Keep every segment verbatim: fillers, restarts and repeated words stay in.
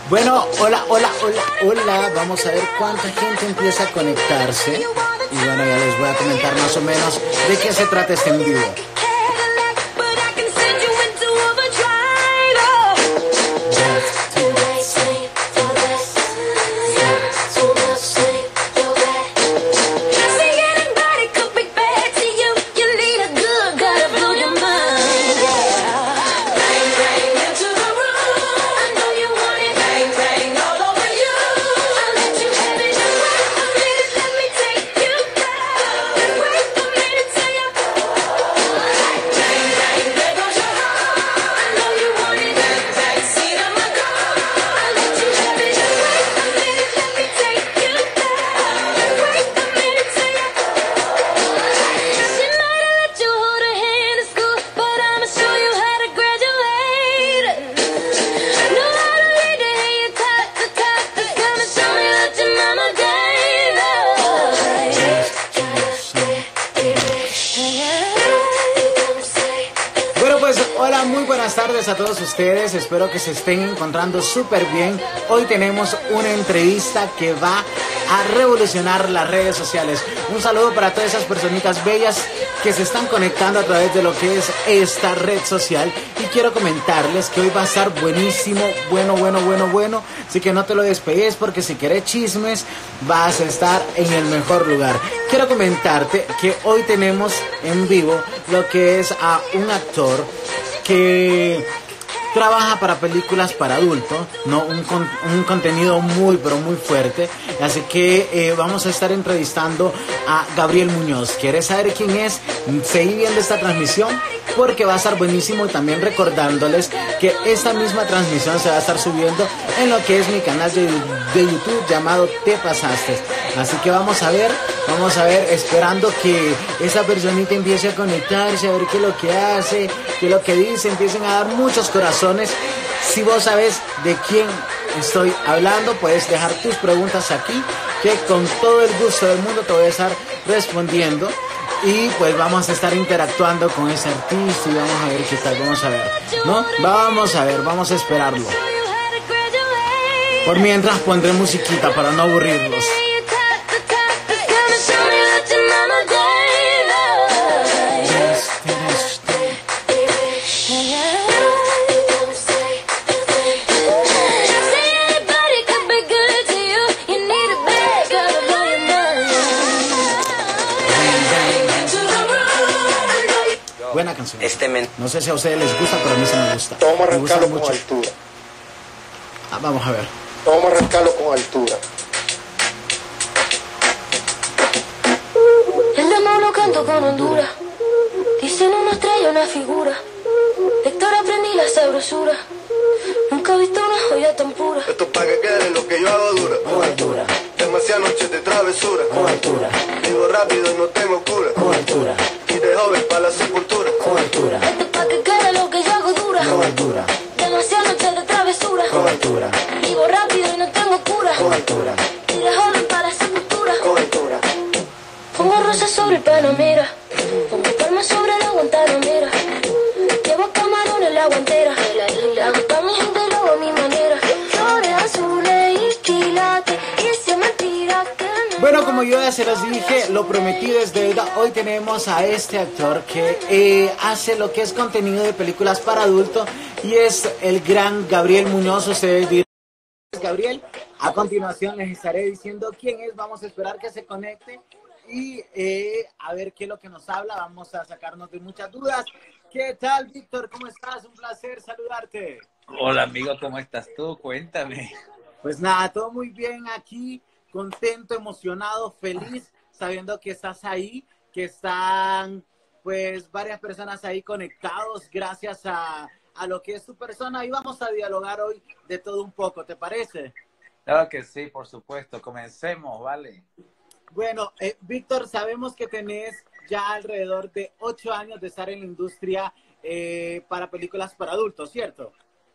Bueno, hola, hola, hola, hola. Vamos a ver cuánta gente empieza a conectarse. Y bueno, ya les voy a comentar más o menos de qué se trata este en vivo. A todos ustedes, espero que se estén encontrando súper bien. Hoy tenemos una entrevista que va a revolucionar las redes sociales. Un saludo para todas esas personitas bellas que se están conectando a través de lo que es esta red social. Y quiero comentarles que hoy va a estar buenísimo, bueno, bueno, bueno, bueno. Así que no te lo despegues porque si querés chismes vas a estar en el mejor lugar. Quiero comentarte que hoy tenemos en vivo lo que es a un actor que trabaja para películas para adultos, ¿no? Un, con, un contenido muy, pero muy fuerte. Así que eh, vamos a estar entrevistando a Gabriel Muñoz. ¿Quieres saber quién es? Seguí viendo esta transmisión porque va a estar buenísimo. Y también recordándoles que esta misma transmisión se va a estar subiendo en lo que es mi canal de, de YouTube llamado Te Pasaste. Así que vamos a ver, vamos a ver, esperando que esa personita empiece a conectarse, a ver qué es lo que hace, qué es lo que dice, empiecen a dar muchos corazones. Si vos sabes de quién estoy hablando, puedes dejar tus preguntas aquí, que con todo el gusto del mundo te voy a estar respondiendo. Y pues vamos a estar interactuando con ese artista y vamos a ver qué tal, vamos a ver, ¿no? Vamos a ver, vamos a esperarlo. Por mientras pondré musiquita para no aburrirlos. Buena canción. Este men... No sé si a ustedes les gusta, pero a mí sí me gusta. Vamos a arrancarlo con altura. Ah, vamos a ver. Vamos a arrancarlo con altura. El demo lo canto con Honduras. Dicen una estrella, una figura. Héctor aprendí la sabrosura. Nunca he visto una joya tan pura. Esto es para que quede lo que yo hago dura. Con altura. Demasiadas noches de travesura. Con altura. Vivo rápido y no tengo cura. Con altura. Y de joven para la sepultura. Con altura. Esto es para que quede lo que yo hago dura. Con altura. Demasiadas noches de travesura. Con altura. Vivo rápido y no tengo cura. Con altura. Y de joven para la sepultura. Con altura. Pongo rosas sobre el Panamera. Pongo palmas sobre la Guantanamera. Llevo camarones en la guantera. Hago pa' mi gente y luego a mi manera. Flores azules y quilates. Y si es mentira que me... Bueno, como yo ya se los dije, lo prometido es deuda. Hoy tenemos a este actor que eh, hace lo que es contenido de películas para adultos y es el gran Gabriel Muñoz. Ustedes dirán, Gabriel, a continuación les estaré diciendo quién es. Vamos a esperar que se conecte y eh, a ver qué es lo que nos habla. Vamos a sacarnos de muchas dudas. ¿Qué tal, Víctor? ¿Cómo estás? Un placer saludarte. Hola, amigo, ¿cómo estás tú? Cuéntame. Pues nada, todo muy bien aquí, contento, emocionado, feliz, sabiendo que estás ahí, que están pues varias personas ahí conectados gracias a, a lo que es tu persona. Y vamos a dialogar hoy de todo un poco, ¿te parece? Claro que sí, por supuesto. Comencemos, ¿vale? Bueno, eh, Víctor, sabemos que tenés ya alrededor de ocho años de estar en la industria eh, para películas para adultos, ¿cierto?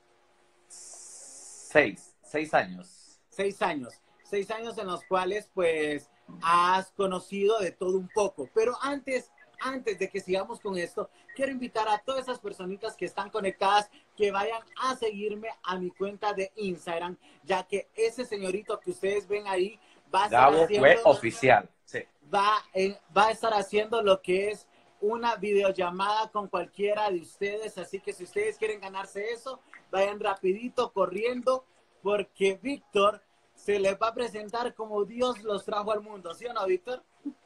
Seis, seis años. Seis años. Seis años en los cuales, pues, has conocido de todo un poco. Pero antes antes de que sigamos con esto, quiero invitar a todas esas personitas que están conectadas que vayan a seguirme a mi cuenta de Instagram, ya que ese señorito que ustedes ven ahí va a estar Gabo haciendo, Web Oficial. Sí. va, en- va a estar haciendo lo que es una videollamada con cualquiera de ustedes. Así que si ustedes quieren ganarse eso, vayan rapidito, corriendo, porque Víctor se les va a presentar como Dios los trajo al mundo. ¿Sí o no, Víctor?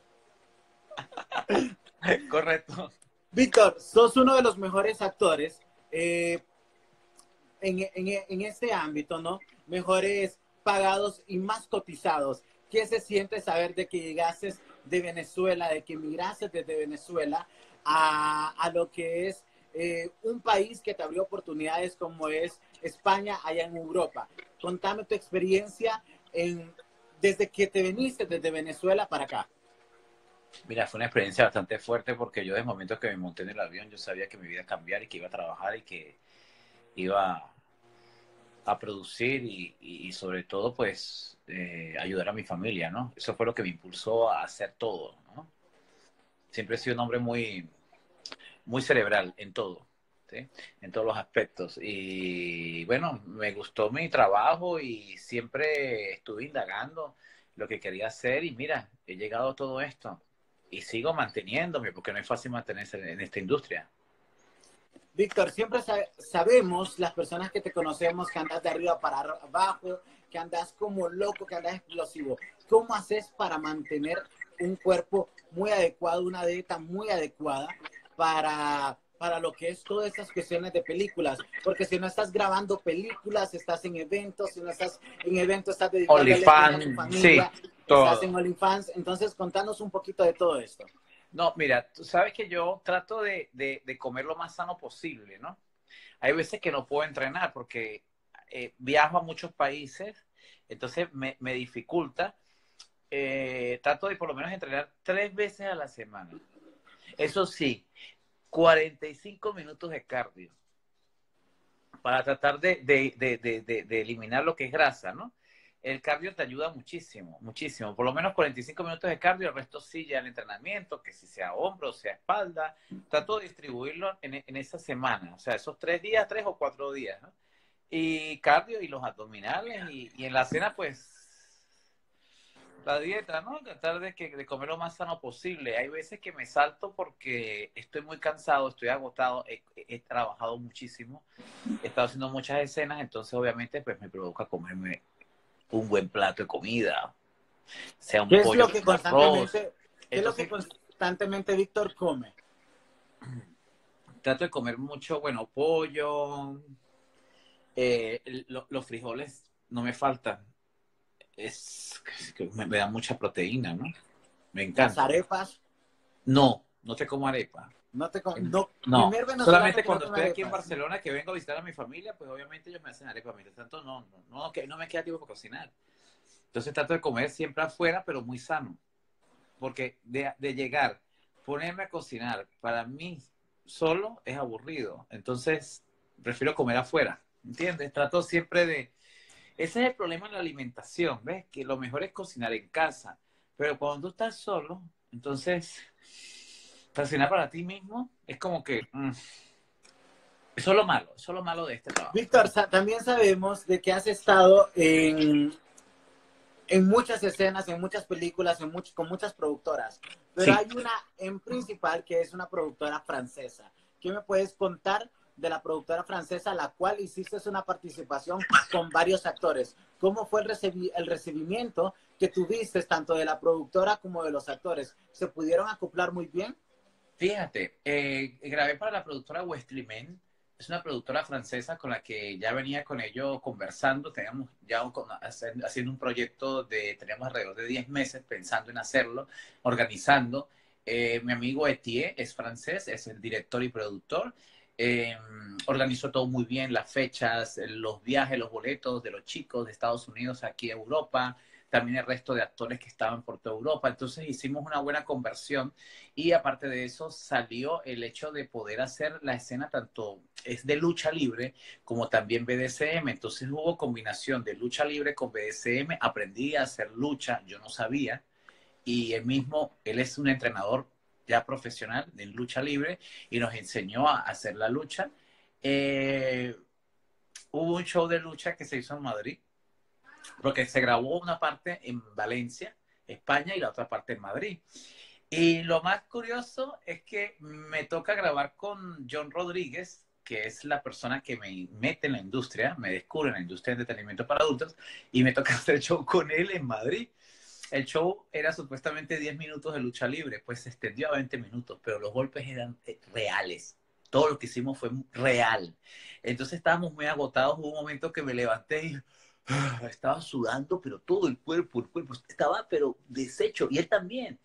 Correcto. Víctor, sos uno de los mejores actores eh, en, en, en este ámbito, ¿no? Mejores pagados y más cotizados. ¿Qué se siente saber de que llegases de Venezuela, de que emigrases desde Venezuela a, a lo que es eh, un país que te abrió oportunidades como es España, allá en Europa? Contame tu experiencia en, desde que te viniste desde Venezuela para acá. Mira, fue una experiencia bastante fuerte porque yo desde el momento que me monté en el avión, yo sabía que mi vida iba a cambiar y que iba a trabajar y que iba a producir y, y, y sobre todo, pues, eh, ayudar a mi familia, ¿no? Eso fue lo que me impulsó a hacer todo, ¿no? Siempre he sido un hombre muy, muy cerebral en todo, ¿sí? En todos los aspectos. Y bueno, me gustó mi trabajo y siempre estuve indagando lo que quería hacer y mira, he llegado a todo esto y sigo manteniéndome porque no es fácil mantenerse en esta industria. Víctor, siempre sa- sabemos, las personas que te conocemos, que andas de arriba para abajo, que andas como loco, que andas explosivo. ¿Cómo haces para mantener un cuerpo muy adecuado, una dieta muy adecuada para, para lo que es todas esas cuestiones de películas? Porque si no estás grabando películas, estás en eventos, si no estás en eventos, estás dedicándole tiempo a tu OnlyFans, sí, familia, estás en todo. OnlyFans. Entonces, contanos un poquito de todo esto. No, mira, tú sabes que yo trato de, de, de comer lo más sano posible, ¿no? Hay veces que no puedo entrenar porque eh, viajo a muchos países, entonces me, me dificulta. Eh, trato de por lo menos entrenar tres veces a la semana. Eso sí, cuarenta y cinco minutos de cardio para tratar de, de, de, de, de, de eliminar lo que es grasa, ¿no? El cardio te ayuda muchísimo, muchísimo. Por lo menos cuarenta y cinco minutos de cardio, el resto sí ya el entrenamiento, que si sea hombro, sea espalda. Trato de distribuirlo en, en esa semana, o sea, esos tres días, tres o cuatro días, ¿no? Y cardio y los abdominales y, y en la cena, pues, la dieta, ¿no? Tratar de, que, de comer lo más sano posible. Hay veces que me salto porque estoy muy cansado, estoy agotado, he, he trabajado muchísimo, he estado haciendo muchas escenas, entonces obviamente pues me provoca comerme un buen plato de comida, sea un ¿Qué es pollo lo que con arroz. constantemente, qué es lo que Entonces constantemente Víctor come? trato de comer mucho, bueno, pollo, eh, lo, los frijoles no me faltan, es que me, me da mucha proteína, ¿no? Me Las encanta. arepas, No, no te como arepa. no te com- no, No, primer venezolano solamente que no cuando come estoy aquí en arepas. Barcelona, que vengo a visitar a mi familia, pues obviamente ellos me hacen arepa. Mientras tanto, no, no, no, que no me queda tiempo para cocinar. Entonces trato de comer siempre afuera, pero muy sano. Porque de, de llegar, ponerme a cocinar, para mí solo es aburrido. Entonces, prefiero comer afuera, ¿entiendes? Trato siempre de... Ese es el problema en la alimentación, ¿ves? Que lo mejor es cocinar en casa. Pero cuando tú estás solo, entonces, cocinar para ti mismo es como que... Mm, eso es lo malo, eso es lo malo de este trabajo. Víctor, sa- también sabemos de que has estado en, en muchas escenas, en muchas películas, en much- con muchas productoras, pero Sí. hay una en principal que es una productora francesa. ¿Qué me puedes contar de la productora francesa, la cual hiciste una participación con varios actores? ¿Cómo fue el, recibi- el recibimiento que tuviste tanto de la productora como de los actores? ¿Se pudieron acoplar muy bien? Fíjate, eh, grabé para la productora Wesley Men. Es una productora francesa con la que ya venía con ellos conversando. Teníamos ya un- con- hacer- haciendo un proyecto de, teníamos alrededor de diez meses pensando en hacerlo, organizando. Eh, mi amigo Etienne es francés, es el director y productor. Eh, organizó todo muy bien, las fechas, los viajes, los boletos de los chicos de Estados Unidos aquí a Europa, también el resto de actores que estaban por toda Europa. Entonces hicimos una buena conversión y aparte de eso salió el hecho de poder hacer la escena tanto es de lucha libre como también B D S M. Entonces hubo combinación de lucha libre con B D S M. Aprendí a hacer lucha, yo no sabía. Y él mismo, él es un entrenador ya profesional en lucha libre y nos enseñó a hacer la lucha. Eh, hubo un show de lucha que se hizo en Madrid, porque se grabó una parte en Valencia, España, y la otra parte en Madrid. Y lo más curioso es que me toca grabar con John Rodríguez, que es la persona que me mete en la industria, me descubre en la industria de entretenimiento para adultos, y me toca hacer show con él en Madrid. El show era supuestamente diez minutos de lucha libre, pues se extendió a veinte minutos, pero los golpes eran reales. Todo lo que hicimos fue real. Entonces estábamos muy agotados. Hubo un momento que me levanté y uh, estaba sudando, pero todo el cuerpo, el cuerpo estaba pero deshecho, y él también.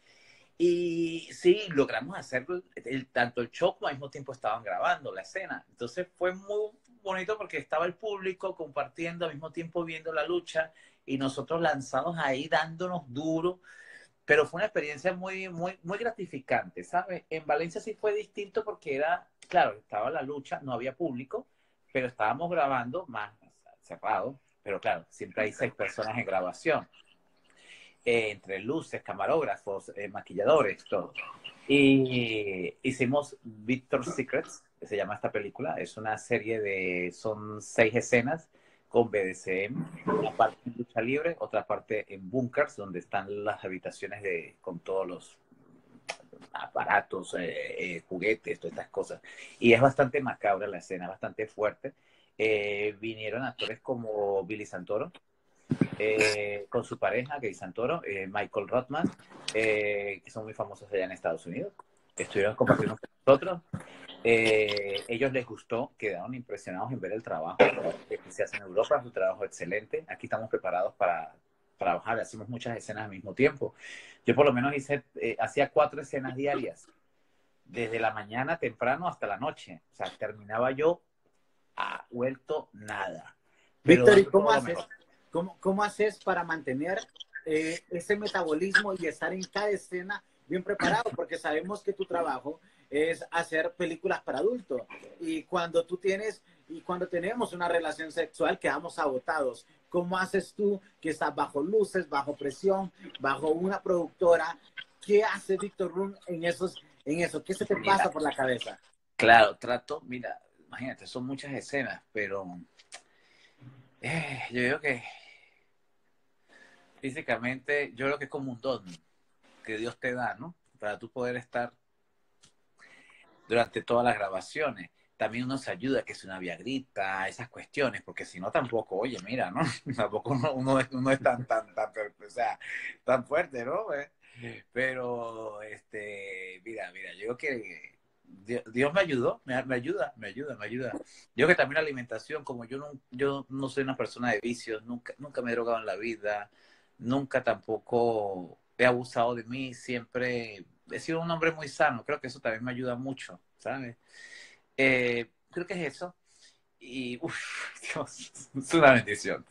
Y sí, logramos hacer el, tanto el show como al mismo tiempo estaban grabando la escena. Entonces fue muy bonito porque estaba el público compartiendo, al mismo tiempo viendo la lucha, y nosotros lanzados ahí dándonos duro. Pero fue una experiencia muy, muy, muy gratificante, ¿sabes? En Valencia sí fue distinto porque era, claro, estaba la lucha, no había público, pero estábamos grabando más cerrado. Pero claro, siempre hay seis personas en grabación. Eh, entre luces, camarógrafos, eh, maquilladores, todo. Y hicimos Victor's Secrets, que se llama esta película. Es una serie de, son seis escenas con B D C M, una parte en lucha libre, otra parte en bunkers, donde están las habitaciones de, con todos los aparatos, eh, eh, juguetes, todas estas cosas. Y es bastante macabra la escena, bastante fuerte. Eh, vinieron actores como Billy Santoro, Eh, con su pareja, Gay Santoro, eh, Michael Rothman, eh, que son muy famosos allá en Estados Unidos, que estuvieron compartiendo con nosotros. Eh, ellos les gustó, quedaron impresionados en ver el trabajo que se hace en Europa, es un trabajo excelente. Aquí estamos preparados para trabajar, hacemos muchas escenas al mismo tiempo. Yo por lo menos hice, eh, hacía cuatro escenas diarias, desde la mañana temprano hasta la noche. O sea, terminaba yo a vuelto nada. Víctor, ¿y cómo haces? ¿Cómo, ¿Cómo haces para mantener eh, ese metabolismo y estar en cada escena bien preparado? Porque sabemos que tu trabajo es hacer películas para adultos. Y cuando tú tienes, y cuando tenemos una relación sexual, quedamos agotados. ¿Cómo haces tú que estás bajo luces, bajo presión, bajo una productora? ¿Qué hace Víctor Rum en esos, en eso? ¿Qué se te Mira, pasa por la cabeza? Claro, trato, mira, imagínate, son muchas escenas, pero eh, yo digo que físicamente, yo creo que es como un don que Dios te da, ¿no? Para tú poder estar durante todas las grabaciones. También uno se ayuda, que es una viagrita, esas cuestiones, porque si no tampoco, oye, mira, ¿no? Tampoco uno, uno, es, uno es tan, tan, tan, o sea, tan fuerte, ¿no? ¿Eh? Pero, este, mira, mira, yo creo que Dios, Dios me ayudó, me, me ayuda, me ayuda, me ayuda. Yo creo que también la alimentación, como yo no, yo no soy una persona de vicios, nunca, nunca me he drogado en la vida, nunca tampoco he abusado de mí, siempre he sido un hombre muy sano. Creo que eso también me ayuda mucho, ¿sabes? Eh, creo que es eso. Y, uff, Dios, es una bendición.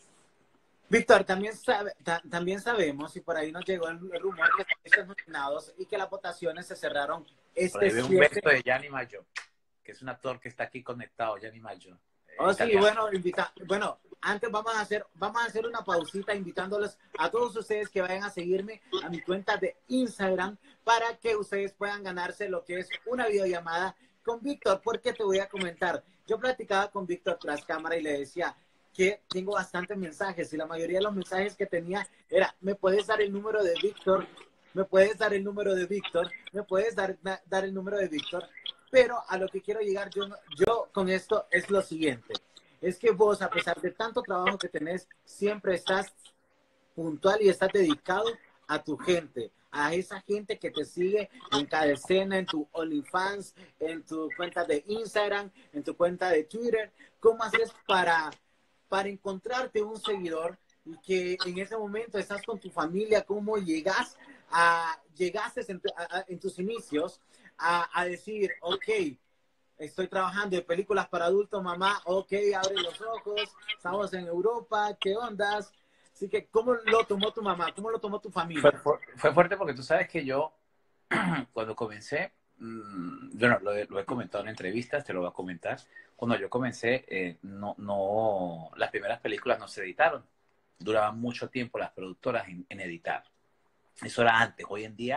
Víctor, también, sabe, ta, también sabemos, y por ahí nos llegó el, el rumor que están nominados y que las votaciones se cerraron este Por ahí veo un beso de Gianni Maggio, que es un actor que está aquí conectado, Gianni Maggio. Oh, sí, bueno, invita, bueno, antes vamos a hacer, vamos a hacer una pausita invitándoles a todos ustedes que vayan a seguirme a mi cuenta de Instagram para que ustedes puedan ganarse lo que es una videollamada con Víctor, porque te voy a comentar. Yo platicaba con Víctor tras cámara y le decía que tengo bastantes mensajes y la mayoría de los mensajes que tenía era, ¿me puedes dar el número de Víctor? ¿Me puedes dar el número de Víctor? ¿Me puedes dar, dar el número de Víctor? Pero a lo que quiero llegar yo, yo con esto es lo siguiente. Es que vos, a pesar de tanto trabajo que tenés, siempre estás puntual y estás dedicado a tu gente, a esa gente que te sigue en cada escena, en tu OnlyFans, en tu cuenta de Instagram, en tu cuenta de Twitter. ¿Cómo haces para, para encontrarte un seguidor y que en ese momento estás con tu familia? ¿Cómo llegas a, llegaste en, tu, a, en tus inicios a, a decir, ok, estoy trabajando en películas para adultos, mamá, ok, abre los ojos, estamos en Europa, ¿qué ondas? Así que, ¿cómo lo tomó tu mamá? ¿Cómo lo tomó tu familia? Fue, fue fuerte porque tú sabes que yo, cuando comencé, mmm, bueno, lo, lo he comentado en entrevistas, te lo voy a comentar. Cuando yo comencé, eh, no, no, las primeras películas no se editaron. Duraban mucho tiempo las productoras en, en editar. Eso era antes. Hoy en día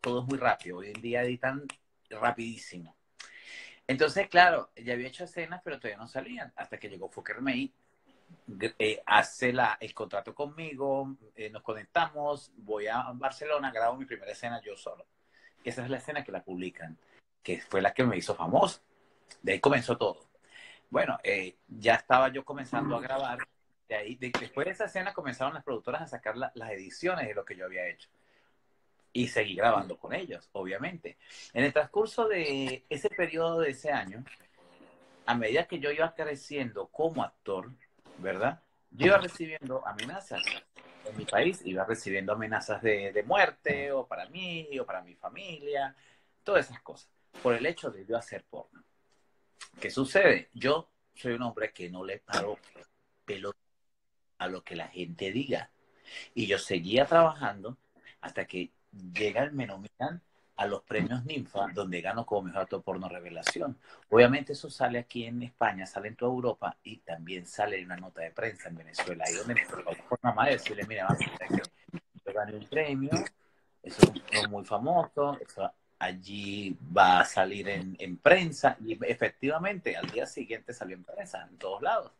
todo es muy rápido. Hoy en día editan rapidísimo. Entonces, claro, ya había hecho escenas, pero todavía no salían. Hasta que llegó Fokker May, eh, hace la, el contrato conmigo, eh, nos conectamos, voy a Barcelona, grabo mi primera escena yo solo. Y esa es la escena que la publican, que fue la que me hizo famoso. De ahí comenzó todo. Bueno, eh, ya estaba yo comenzando a grabar. De ahí, de, después de esa escena comenzaron las productoras a sacar la, las ediciones de lo que yo había hecho. Y seguí grabando con ellos, obviamente. En el transcurso de ese periodo de ese año, a medida que yo iba creciendo como actor, ¿verdad? Yo iba recibiendo amenazas. En mi país iba recibiendo amenazas de, de muerte, o para mí, o para mi familia, todas esas cosas, por el hecho de yo hacer porno. ¿Qué sucede? Yo soy un hombre que no le paro pelo a lo que la gente diga. Y yo seguía trabajando hasta que llega el me nominan a los premios Ninfa, donde gano como mejor actor porno revelación. Obviamente eso sale aquí en España, sale en toda Europa y también sale en una nota de prensa en Venezuela. Ahí donde me por nada más decirle, mira, mami, que yo gané un premio, eso es un premio muy famoso, eso allí va a salir en, en prensa, y efectivamente al día siguiente salió en prensa, en todos lados.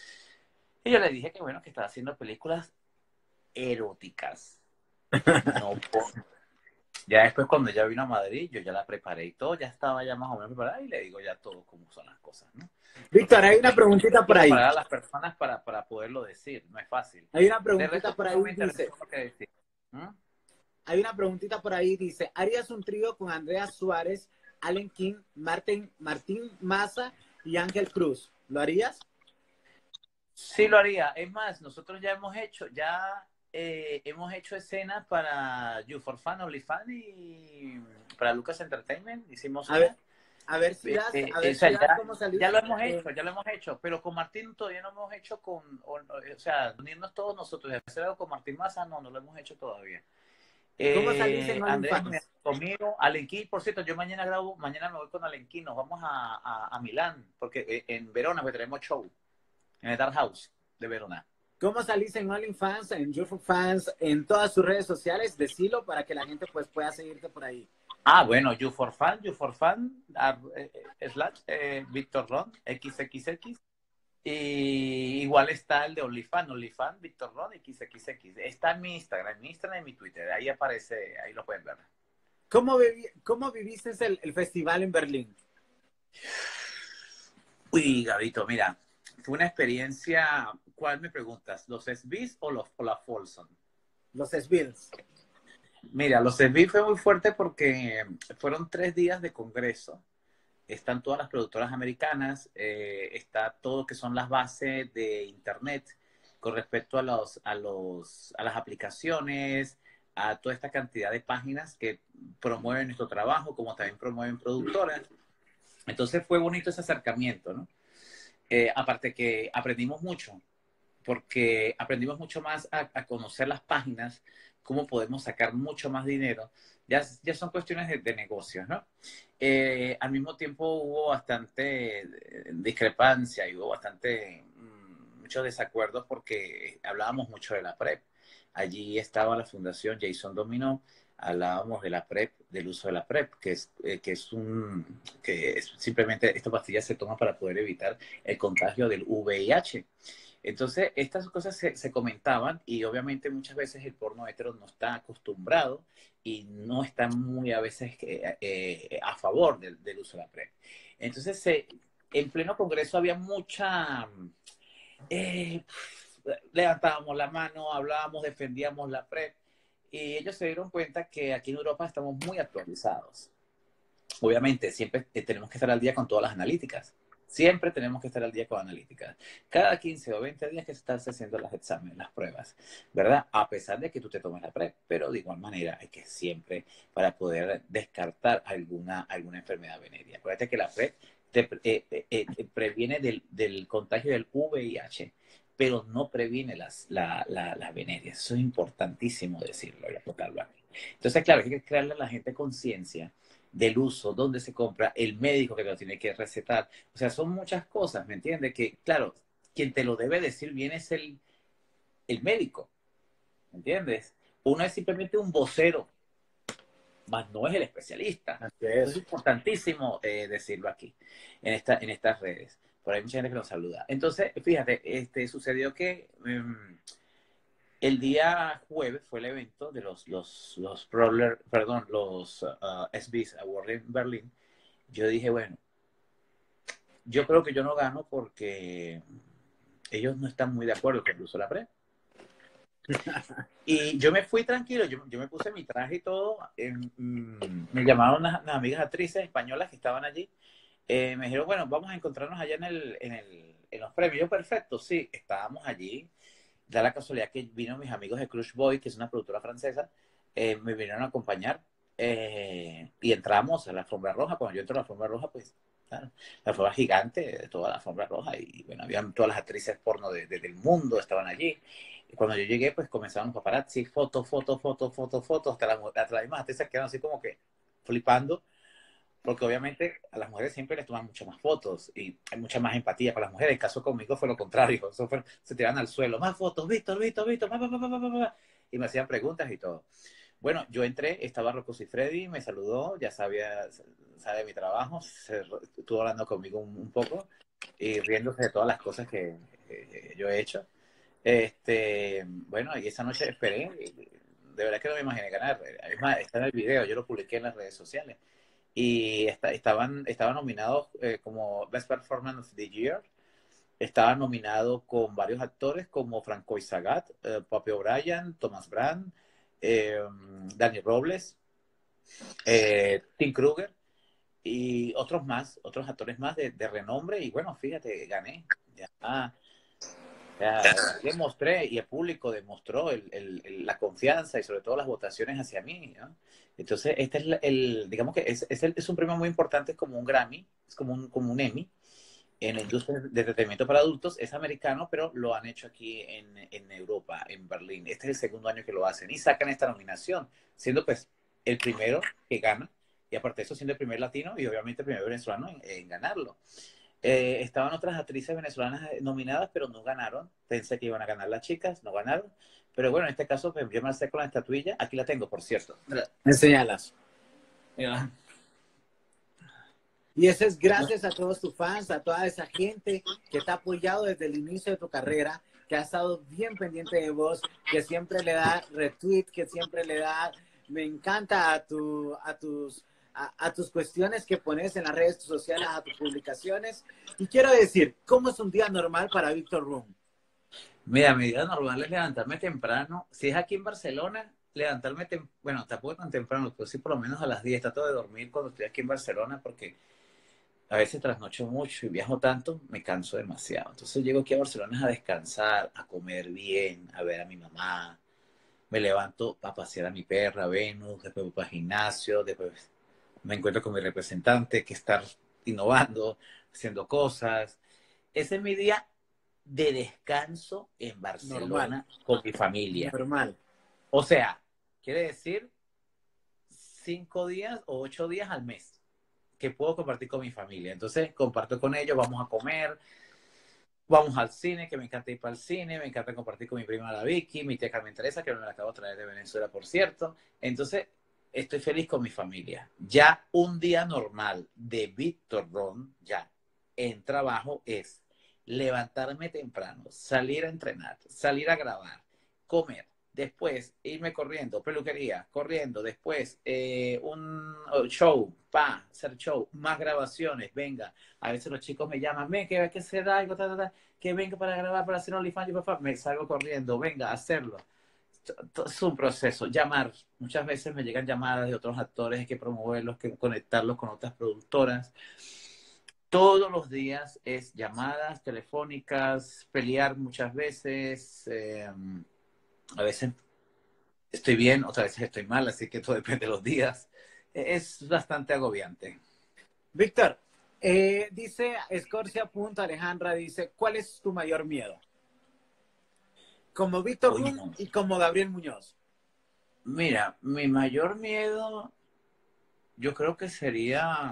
Y yo le dije que bueno, que estaba haciendo películas eróticas, no porno. Ya después cuando ella vino a Madrid, yo ya la preparé y todo, ya estaba ya más o menos preparada y le digo ya todo cómo son las cosas, ¿no? Víctor, hay una preguntita por ahí. Preparar a las personas para, para poderlo decir, no es fácil. Hay una De preguntita resto, por no ahí, me interesa dice, lo que decir. ¿Mm? hay una preguntita por ahí, dice, ¿harías un trío con Andrea Suárez, Allen King, Martín, Martín Maza y Ángel Cruz? ¿Lo harías? Sí, lo haría. Es más, nosotros ya hemos hecho, ya eh, hemos hecho escenas para You for Fun, OnlyFans y para Lucas Entertainment. Hicimos A una. ver, a ver si Eh, das, eh, a ver o sea, si das ya, cómo salir. ya lo hemos Eh, hecho, ya lo hemos hecho, pero con Martín todavía no hemos hecho con, o, o sea, unirnos todos nosotros, y hacer algo con Martín Maza, no, no lo hemos hecho todavía. ¿Cómo salís en Eh, Andrés OnlyFans? conmigo, Alenquí, por cierto, yo mañana grabo, mañana me voy con Alenquí, nos vamos a, a, a Milán, porque eh, en Verona pues, tenemos show, en el Dark House de Verona. ¿Cómo salís en OnlyFans, en YouTube Fans, en todas sus redes sociales? Decilo para que la gente pues pueda seguirte por ahí. Ah, bueno, You for Fun, You for Fun, eh, slash, eh, Víctor Ron, equis equis equis. Y igual está el de OnlyFans, OnlyFans, Víctor Ron, equis equis equis. Está en mi Instagram, en mi Instagram y en mi Twitter. Ahí aparece, ahí lo pueden ver. ¿Cómo, vivi cómo viviste el, el festival en Berlín? Uy, Gabito, mira, fue una experiencia. ¿Cuál me preguntas? ¿Los S Bs o, los, o la Folsom? Los Sbills. Mira, los S Bs fue muy fuerte porque fueron tres días de congreso. Están todas las productoras americanas, eh, está todo que son las bases de Internet con respecto a, los, a, los, a las aplicaciones, a toda esta cantidad de páginas que promueven nuestro trabajo, como también promueven productoras. Entonces fue bonito ese acercamiento, ¿no? Eh, aparte que aprendimos mucho, porque aprendimos mucho más a, a conocer las páginas, cómo podemos sacar mucho más dinero. Ya, ya son cuestiones de, de negocios, ¿no? Eh, al mismo tiempo hubo bastante discrepancia y hubo bastante, mmm, muchos desacuerdos porque hablábamos mucho de la PrEP. Allí estaba la Fundación Jason Dominó, hablábamos de la PrEP, del uso de la PrEP, que es, eh, que es un, que es simplemente esta pastilla se toma para poder evitar el contagio del V I H. Entonces, estas cosas se, se comentaban y obviamente muchas veces el porno hetero no está acostumbrado y no está muy a veces eh, eh, a favor del, del uso de la PrEP. Entonces, eh, en pleno congreso había mucha... Eh, levantábamos la mano, hablábamos, defendíamos la PrEP y ellos se dieron cuenta que aquí en Europa estamos muy actualizados. Obviamente, siempre tenemos que estar al día con todas las analíticas. Siempre tenemos que estar al día con analíticas. Cada quince o veinte días que estás haciendo los exámenes, las pruebas, ¿verdad? A pesar de que tú te tomes la PrEP, pero de igual manera hay que siempre para poder descartar alguna, alguna enfermedad venérea. Acuérdate que la PrEP te, eh, eh, eh, previene del, del contagio del V I H, pero no previene las, la, la, las venerias. Eso es importantísimo decirlo y acotarlo aquí. Entonces, claro, hay que crearle a la gente conciencia del uso, dónde se compra, el médico que lo tiene que recetar. O sea, son muchas cosas, ¿me entiendes? Que, claro, quien te lo debe decir bien es el, el médico, ¿me entiendes? Uno es simplemente un vocero más no es el especialista. Así Entonces es. es importantísimo eh, decirlo aquí, en, esta, en estas redes. Por ahí hay mucha gente que nos saluda. Entonces, fíjate, este, sucedió que um, el día jueves fue el evento de los, los, los, Prowler, perdón, los uh, S Bs Award en Berlín. Yo dije, bueno, yo creo que yo no gano porque ellos no están muy de acuerdo con el uso de la pre. Y yo me fui tranquilo, yo, yo me puse mi traje y todo. Eh, mm, me llamaron unas, unas amigas actrices españolas que estaban allí. Eh, me dijeron, bueno, vamos a encontrarnos allá en, el, en, el, en los premios. Yo, perfecto, sí, estábamos allí. Da la casualidad que vino mis amigos de Crush Boy, que es una productora francesa, eh, me vinieron a acompañar eh, y entramos a la alfombra roja. Cuando yo entro a la alfombra roja, pues, claro, la alfombra gigante de toda la alfombra roja y, bueno, habían todas las actrices porno de, de, del mundo, estaban allí. Y cuando yo llegué, pues comenzaron los paparazzi, fotos, fotos, fotos, fotos, fotos, hasta, la, hasta las mismas actrices quedaron así como que flipando, porque obviamente a las mujeres siempre les toman muchas más fotos y hay mucha más empatía con las mujeres. El caso conmigo fue lo contrario. Eso fue, se tiraban al suelo. Más fotos, Víctor, Víctor, Víctor. Pa, pa, pa, pa, pa, pa. Y me hacían preguntas y todo. Bueno, yo entré, estaba Rocco Siffredi, me saludó, ya sabía, sabe mi trabajo, se, estuvo hablando conmigo un, un poco y riéndose de todas las cosas que eh, yo he hecho. Este, bueno, y esa noche esperé. De verdad que no me imaginé ganar. Es más, está en el video, yo lo publiqué en las redes sociales. Y está, estaban, estaban nominados eh, como Best Performance of the Year. Estaba nominado con varios actores como Francois Sagat, eh, Poppy O'Brien, Thomas Brand, eh, Danny Robles, eh, Tim Kruger y otros más, otros actores más de, de renombre. Y bueno, fíjate, gané. Ya, ah, ya demostré y el público demostró el, el, el, la confianza y sobre todo las votaciones hacia mí, ¿no? Entonces, este es el, el digamos que es, es, el, es un premio muy importante, como un Grammy, es como un, como un Emmy en la industria de entretenimiento para adultos. Es americano, pero lo han hecho aquí en, en Europa, en Berlín. Este es el segundo año que lo hacen y sacan esta nominación, siendo pues el primero que gana y aparte de eso siendo el primer latino y obviamente el primer venezolano en, en ganarlo. Eh, estaban otras actrices venezolanas nominadas, pero no ganaron. Pensé que iban a ganar las chicas, no ganaron. Pero bueno, en este caso, pues, yo me alcé con la estatuilla. Aquí la tengo, por cierto. Enséñalas. Mira. Y eso es gracias a todos tus fans, a toda esa gente que te ha apoyado desde el inicio de tu carrera, que ha estado bien pendiente de vos, que siempre le da retweet, que siempre le da, me encanta a, tu, a, tus, a, a tus cuestiones que pones en las redes sociales, a tus publicaciones. Y quiero decir, ¿cómo es un día normal para Víctor Room? Mira, mi día normal es levantarme temprano. Si es aquí en Barcelona, levantarme, tem bueno, tampoco tan temprano, pero sí por lo menos a las diez. Trato de dormir cuando estoy aquí en Barcelona porque a veces trasnocho mucho y viajo tanto, me canso demasiado. Entonces llego aquí a Barcelona a descansar, a comer bien, a ver a mi mamá. Me levanto a pasear a mi perra, Venus, después voy para el gimnasio, después me encuentro con mi representante que está innovando, haciendo cosas. Ese es mi día de descanso en Barcelona Normal. con mi familia. Normal. O sea, quiere decir cinco días o ocho días al mes que puedo compartir con mi familia. Entonces, comparto con ellos, vamos a comer, vamos al cine, que me encanta ir para el cine, me encanta compartir con mi prima la Vicky, mi tía Carmen Teresa, que me la acabo de traer de Venezuela, por cierto. Entonces, estoy feliz con mi familia. Ya un día normal de Víctor Ron, ya en trabajo, es levantarme temprano, salir a entrenar, salir a grabar, comer, después irme corriendo, peluquería, corriendo, después eh, un show, pa, hacer show, más grabaciones, venga. A veces los chicos me llaman, ven, que hay que hacer algo, ta, ta, ta, que venga para grabar, para hacer OnlyFans, por favor, me salgo corriendo, venga, a hacerlo. Es un proceso, llamar. Muchas veces me llegan llamadas de otros actores, hay que promoverlos, hay que conectarlos con otras productoras. Todos los días es llamadas telefónicas, pelear muchas veces, eh, a veces estoy bien, otras veces estoy mal, así que todo depende de los días. Es bastante agobiante. Víctor, eh, dice Escorcia Alejandra, dice, ¿cuál es tu mayor miedo? Como Víctor Oye, Rum y como Gabriel Muñoz. Mira, mi mayor miedo yo creo que sería...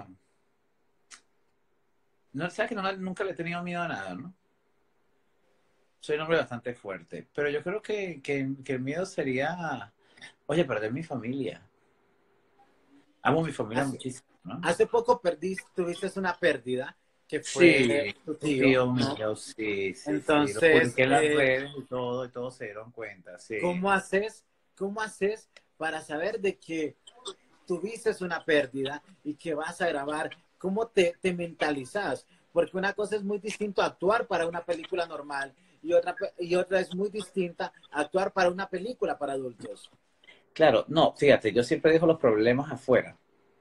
No, sabes que no, nunca le he tenido miedo a nada, ¿no? Soy un hombre bastante fuerte, pero yo creo que, que, que el miedo sería, oye, perder mi familia. Amo a mi familia Hace, muchísimo, ¿no? hace poco perdiste, tuviste una pérdida que fue Sí, tu un tío, tío ¿no? mío, sí, sí, sí. Lo Entonces, publiqué en las eh, redes y todo, y todos se dieron cuenta, sí. ¿cómo haces, cómo haces para saber de que tuviste una pérdida y que vas a grabar? ¿Cómo te, te mentalizas? Porque una cosa es muy distinto actuar para una película normal y otra, y otra es muy distinta actuar para una película para adultos. Claro, no, fíjate, yo siempre dejo los problemas afuera.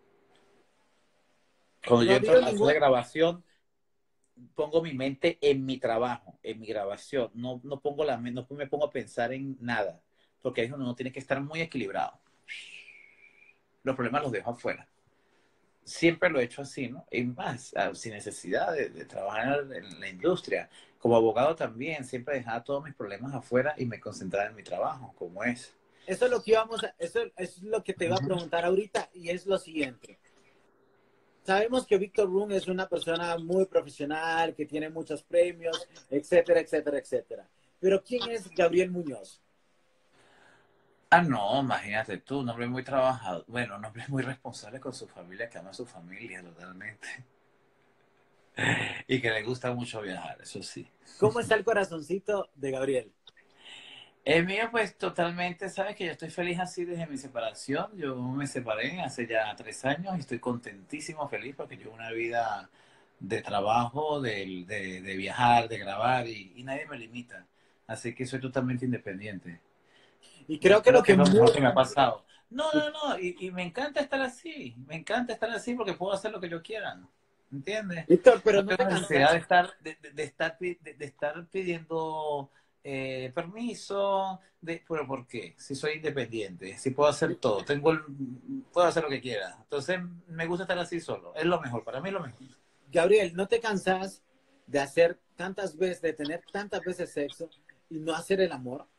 Cuando No yo ha entro habido a la sala ningún, de grabación, pongo mi mente en mi trabajo, en mi grabación. No, no, pongo la, no me pongo a pensar en nada, porque ahí es donde uno tiene que estar muy equilibrado. Los problemas los dejo afuera. Siempre lo he hecho así, ¿no? Y más, ah, sin necesidad de, de trabajar en la industria. Como abogado también, siempre dejaba todos mis problemas afuera y me concentraba en mi trabajo, como es. eso es lo que íbamos a, eso es lo que te iba a Ujú. preguntar ahorita y es lo siguiente. Sabemos que Víctor Room es una persona muy profesional, que tiene muchos premios, etcétera, etcétera, etcétera. Pero ¿quién es Gabriel Muñoz? Ah, no, imagínate tú, un hombre muy trabajador, bueno, un hombre muy responsable con su familia, que ama a su familia totalmente. Y que le gusta mucho viajar, eso sí. ¿Cómo está el corazoncito de Gabriel? El mío, pues totalmente, sabes que yo estoy feliz así desde mi separación. Yo me separé hace ya tres años y estoy contentísimo, feliz, porque llevo una vida de trabajo, de, de, de viajar, de grabar y, y nadie me limita. Así que soy totalmente independiente. Y Y creo que lo creo que que es lo muy, mejor que me ha pasado. No, y, no, no, y, y me encanta estar así, me encanta estar así porque puedo hacer lo que yo quiera, ¿entiendes? Víctor, pero No no te tengo necesidad de cansas. estar, de, de- de estar, pi- de, de estar pidiendo eh, permiso, de, pero ¿por qué? Si soy independiente, si puedo hacer todo, tengo el- puedo hacer lo que quiera. Entonces me gusta estar así solo, es lo mejor, para mí es lo mejor. Gabriel, ¿no te cansas de hacer tantas veces, de tener tantas veces sexo y no hacer el amor?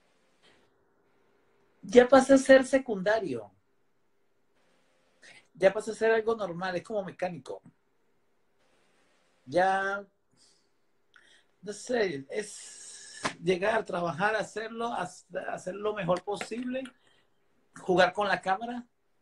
Ya pasa a ser secundario, ya pasa a ser algo normal, es como mecánico. Ya no sé, es llegar, trabajar, hacerlo, hacer lo mejor posible, jugar con la cámara,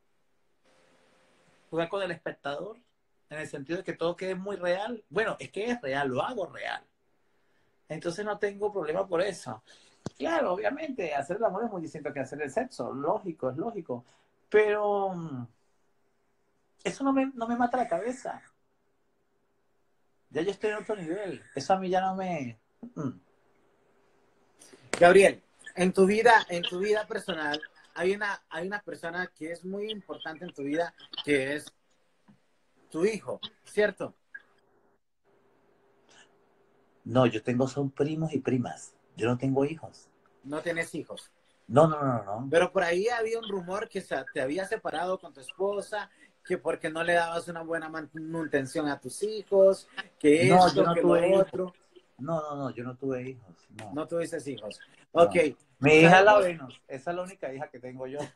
jugar con el espectador, en el sentido de que todo quede muy real. Bueno, es que es real, lo hago real. Entonces no tengo problema por eso. Claro, obviamente, hacer el amor es muy distinto que hacer el sexo, lógico, es lógico. Pero mm, eso no me, no me mata la cabeza. Ya yo estoy en otro nivel. Eso a mí ya no me... Mm. Gabriel, en tu vida, en tu vida personal, hay una, hay una persona que es muy importante en tu vida, que es tu hijo, ¿cierto? No, yo tengo son primos y primas. Yo no tengo hijos. No tienes hijos. No, no, no, no. Pero por ahí había un rumor que se- te había separado con tu esposa, que porque no le dabas una buena manutención a tus hijos, que No, yo esto, no que lo tuve hijos. otro. No, no, no, yo no tuve hijos. No, No tuviste hijos. Ok, no. Mi hija es la sabemos, Venus. Esa es la única hija que tengo yo.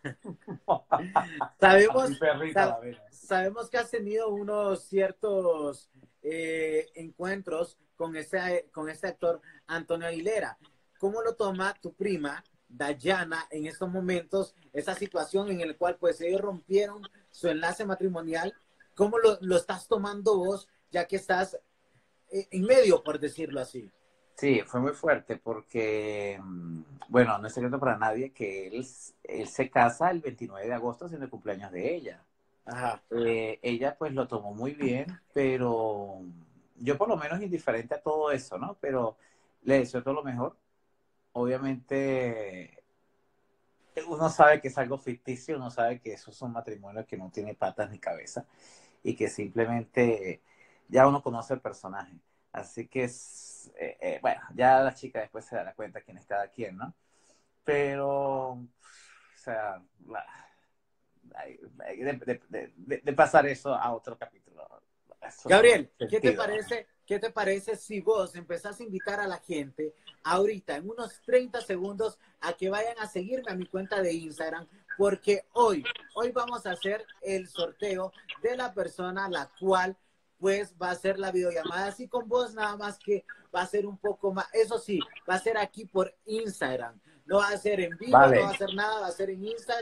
Mi sabemos, perrita, sab- la Venus. sabemos que has tenido unos ciertos eh, encuentros con ese, con este actor Antonio Aguilera. ¿Cómo lo toma tu prima Dayana en estos momentos, esa situación en la cual pues ellos rompieron su enlace matrimonial? ¿Cómo lo, lo estás tomando vos, ya que estás eh, en medio, por decirlo así? Sí, fue muy fuerte porque, mm, bueno, no es secreto para nadie que él, él se casa el veintinueve de agosto, siendo el cumpleaños de ella. Ajá. Eh, ella pues lo tomó muy bien, pero yo por lo menos indiferente a todo eso, ¿no? Pero le deseo todo lo mejor. Obviamente uno sabe que es algo ficticio, uno sabe que esos son matrimonios que no tienen patas ni cabeza y que simplemente ya uno conoce el personaje. Así que es, eh, eh, bueno, ya la chica después se dará cuenta quién es cada quien, ¿no? Pero, o sea, la, de, de, de, de, pasar eso a otro capítulo. Eso Gabriel, no ¿qué te sentido. parece? ¿Qué te parece si vos empezás a invitar a la gente ahorita, en unos treinta segundos, a que vayan a seguirme a mi cuenta de Instagram? Porque hoy, hoy vamos a hacer el sorteo de la persona la cual pues va a hacer la videollamada así con vos, nada más que va a ser un poco más, eso sí, va a ser aquí por Instagram, no va a ser en vivo, no Vale. va a ser nada, va a ser en Instagram.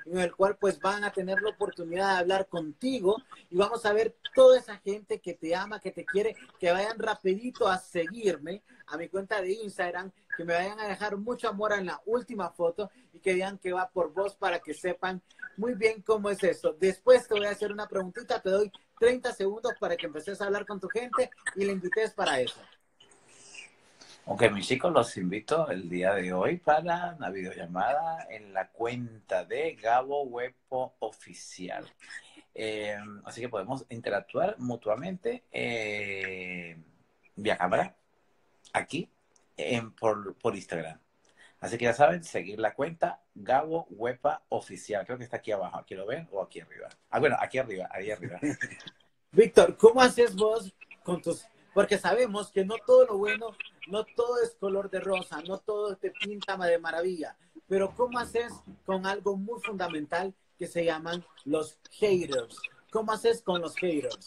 en el cual pues van a tener la oportunidad de hablar contigo y vamos a ver toda esa gente que te ama, que te quiere, que vayan rapidito a seguirme a mi cuenta de Instagram, que me vayan a dejar mucho amor en la última foto y que digan que va por vos para que sepan muy bien cómo es esto. Después te voy a hacer una preguntita, te doy treinta segundos para que empeces a hablar con tu gente y le invites para eso. Ok, mis chicos, los invito el día de hoy para una videollamada en la cuenta de Gabo Huepo Oficial. Eh, así que podemos interactuar mutuamente eh, vía cámara aquí en, por, por Instagram. Así que ya saben, seguir la cuenta Gabo Huepa Oficial. Creo que está aquí abajo. ¿Aquí lo ven o aquí arriba? Ah, bueno, aquí arriba, ahí arriba. Víctor, ¿cómo haces vos con tus...? Porque sabemos que no todo lo bueno, no todo es color de rosa, no todo te pinta de maravilla. Pero ¿cómo haces con algo muy fundamental que se llaman los haters? ¿Cómo haces con los haters?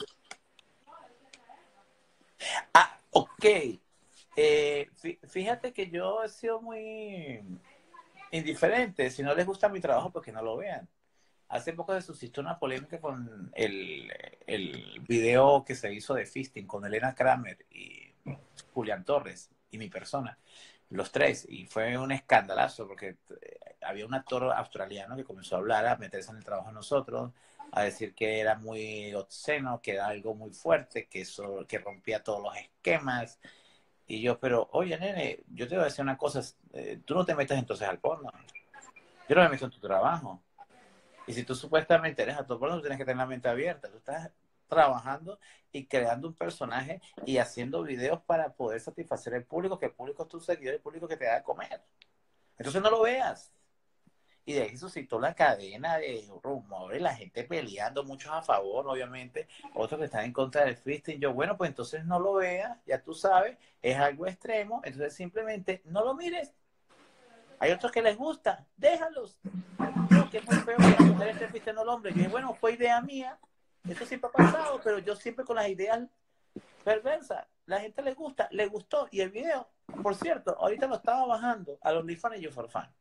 Ah, ok. Eh, fíjate que yo he sido muy indiferente. Si no les gusta mi trabajo, pues que no lo vean. Hace poco se suscitó una polémica con el, el video que se hizo de Fisting con Elena Kramer y Julián Torres y mi persona, los tres. Y fue un escandalazo porque había un actor australiano que comenzó a hablar, a meterse en el trabajo de nosotros, a decir que era muy obsceno, que era algo muy fuerte, que, eso, que rompía todos los esquemas. Y yo, pero, oye, nene, yo te voy a decir una cosa, eh, tú no te metes entonces al porno. Yo no me meto en tu trabajo. Y si tú supuestamente eres actor porno, tú tienes que tener la mente abierta. Tú estás trabajando y creando un personaje y haciendo videos para poder satisfacer al público, que el público es tu seguidor, el público que te da de comer. Entonces no lo veas. Y de ahí suscitó la cadena de rumores, la gente peleando, muchos a favor, obviamente, otros que están en contra del fisting. Yo, bueno, pues entonces no lo veas, ya tú sabes, es algo extremo, entonces simplemente no lo mires. Hay otros que les gusta, déjalos. No, que es muy feo que las mujeres se fisten al hombre. Yo dije, bueno, fue idea mía, eso siempre ha pasado, pero yo siempre con las ideas perversas. La gente le gusta, le gustó, y el video, por cierto, ahorita lo estaba bajando a los OnlyFans y yo for Fan.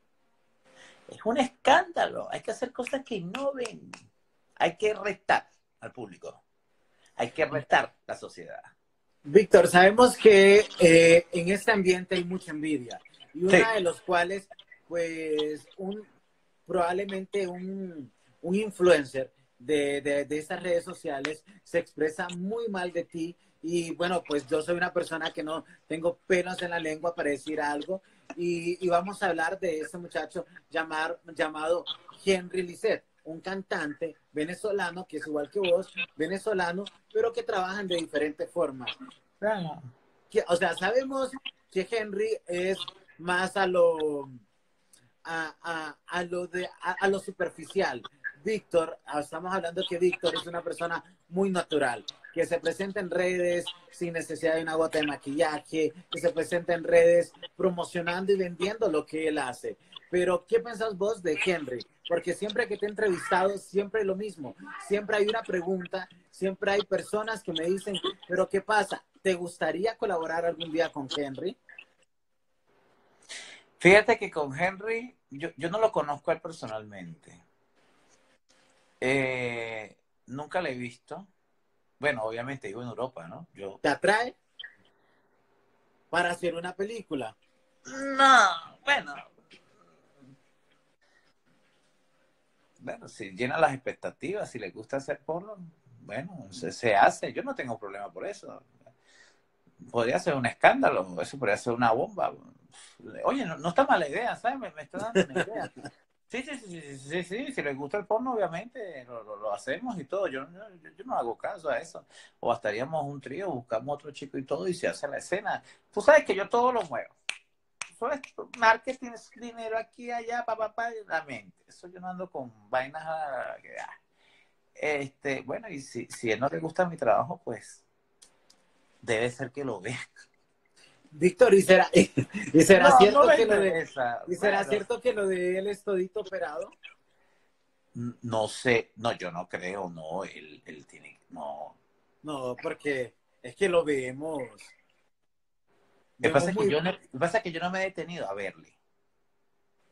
Es un escándalo. Hay que hacer cosas que innoven. Hay que retar al público. Hay que retar la sociedad. Víctor, sabemos que eh, en este ambiente hay mucha envidia. Y una sí. de los cuales, pues, un probablemente un, un influencer de, de, de estas redes sociales se expresa muy mal de ti. Y bueno, pues yo soy una persona que no tengo pelos en la lengua para decir algo. Y, y vamos a hablar de este muchacho llamar, llamado Henry Lisset, un cantante venezolano que es igual que vos, venezolano, pero que trabajan de diferentes formas. Que, o sea, sabemos que Henry es más a lo, a, a, a lo, de, a, a lo superficial. Víctor, estamos hablando que Víctor es una persona muy natural, que se presenta en redes sin necesidad de una gota de maquillaje, que se presenta en redes promocionando y vendiendo lo que él hace. Pero, ¿qué pensás vos de Henry? Porque siempre que te he entrevistado, siempre es lo mismo. Siempre hay una pregunta, siempre hay personas que me dicen, pero ¿qué pasa? ¿Te gustaría colaborar algún día con Henry? Fíjate que con Henry, yo, yo no lo conozco a él personalmente. Eh, nunca lo he visto. Bueno, obviamente vivo en Europa, ¿no? Yo... ¿Te atrae para hacer una película? No, bueno. Bueno, si llena las expectativas, si le gusta hacer porno, bueno, se, se hace. Yo no tengo problema por eso. Podría ser un escándalo, eso podría ser una bomba. Oye, no, no está mala idea, ¿sabes? Me, me está dando una idea. Sí, sí, sí, sí, sí, sí, si les gusta el porno, obviamente lo, lo, lo hacemos y todo. Yo, yo, yo no hago caso a eso. O estaríamos un trío, buscamos otro chico y todo y se hace la escena. Tú sabes que yo todo lo muevo. Eso es marketing, es dinero aquí, allá, papá, pa, pa, la mente. Eso yo no ando con vainas. A, a, este, bueno, y si, si a él no le gusta mi trabajo, pues debe ser que lo vea. Víctor, ¿y será, y será no, cierto no que lo de, ¿y será bueno, cierto que lo de él es todito operado? No sé, no, yo no creo, no, él, él tiene, no. No, porque es que lo vemos. Lo que pasa es que, muy... yo no, lo que pasa es que yo no me he detenido a verle.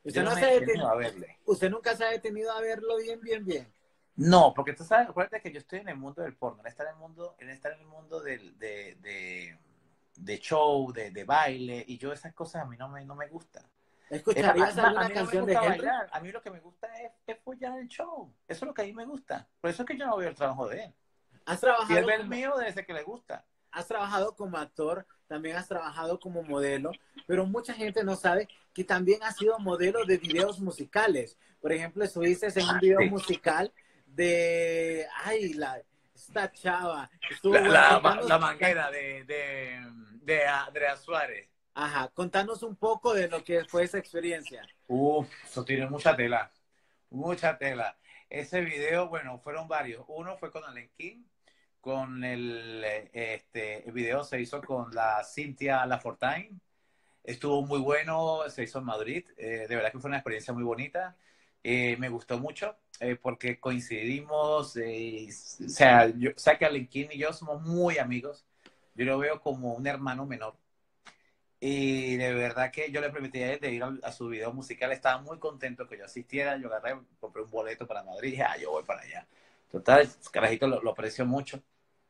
Usted Yo no no me se he ha detenido deten- a verle. usted nunca se ha detenido a verlo bien, bien, bien. No, porque tú sabes, acuérdate que yo estoy en el mundo del porno, él está en el mundo, él está en el mundo del, de, de, de show, de, de baile, y yo esas cosas a mí no me, no me gustan. Es más, ¿Escucharías a, a alguna mí no me canción de gusta Henry? bailar, a mí lo que me gusta es, es follar el show. Eso es lo que a mí me gusta. Por eso es que yo no veo el trabajo de él. ¿Has Si él trabajado ve el como, mío, debe ser que le gusta. has trabajado como actor, también has trabajado como modelo, pero mucha gente no sabe que también has sido modelo de videos musicales. Por ejemplo, estuviste en un video Sí. musical de, ay, la, esta chava, estuvo La, bueno, la, la contanos, manguera de, de, de Andrea Suárez. ajá, contanos un poco de lo que fue esa experiencia. Uf, eso tiene mucha tela, mucha tela. Ese video, bueno, fueron varios. Uno fue con Allen King, con el, eh, este, el video se hizo con la Cynthia Lafortaine. Estuvo muy bueno, se hizo en Madrid. Eh, de verdad que fue una experiencia muy bonita. Eh, me gustó mucho eh, porque coincidimos. Eh, o sea, yo, o sea que Allen King y yo somos muy amigos. Yo lo veo como un hermano menor. Y de verdad que yo le permití a él de ir a, a su video musical. Estaba muy contento que yo asistiera. Yo agarré, compré un boleto para Madrid y dije, ah, yo voy para allá. Total, carajito lo, lo aprecio mucho.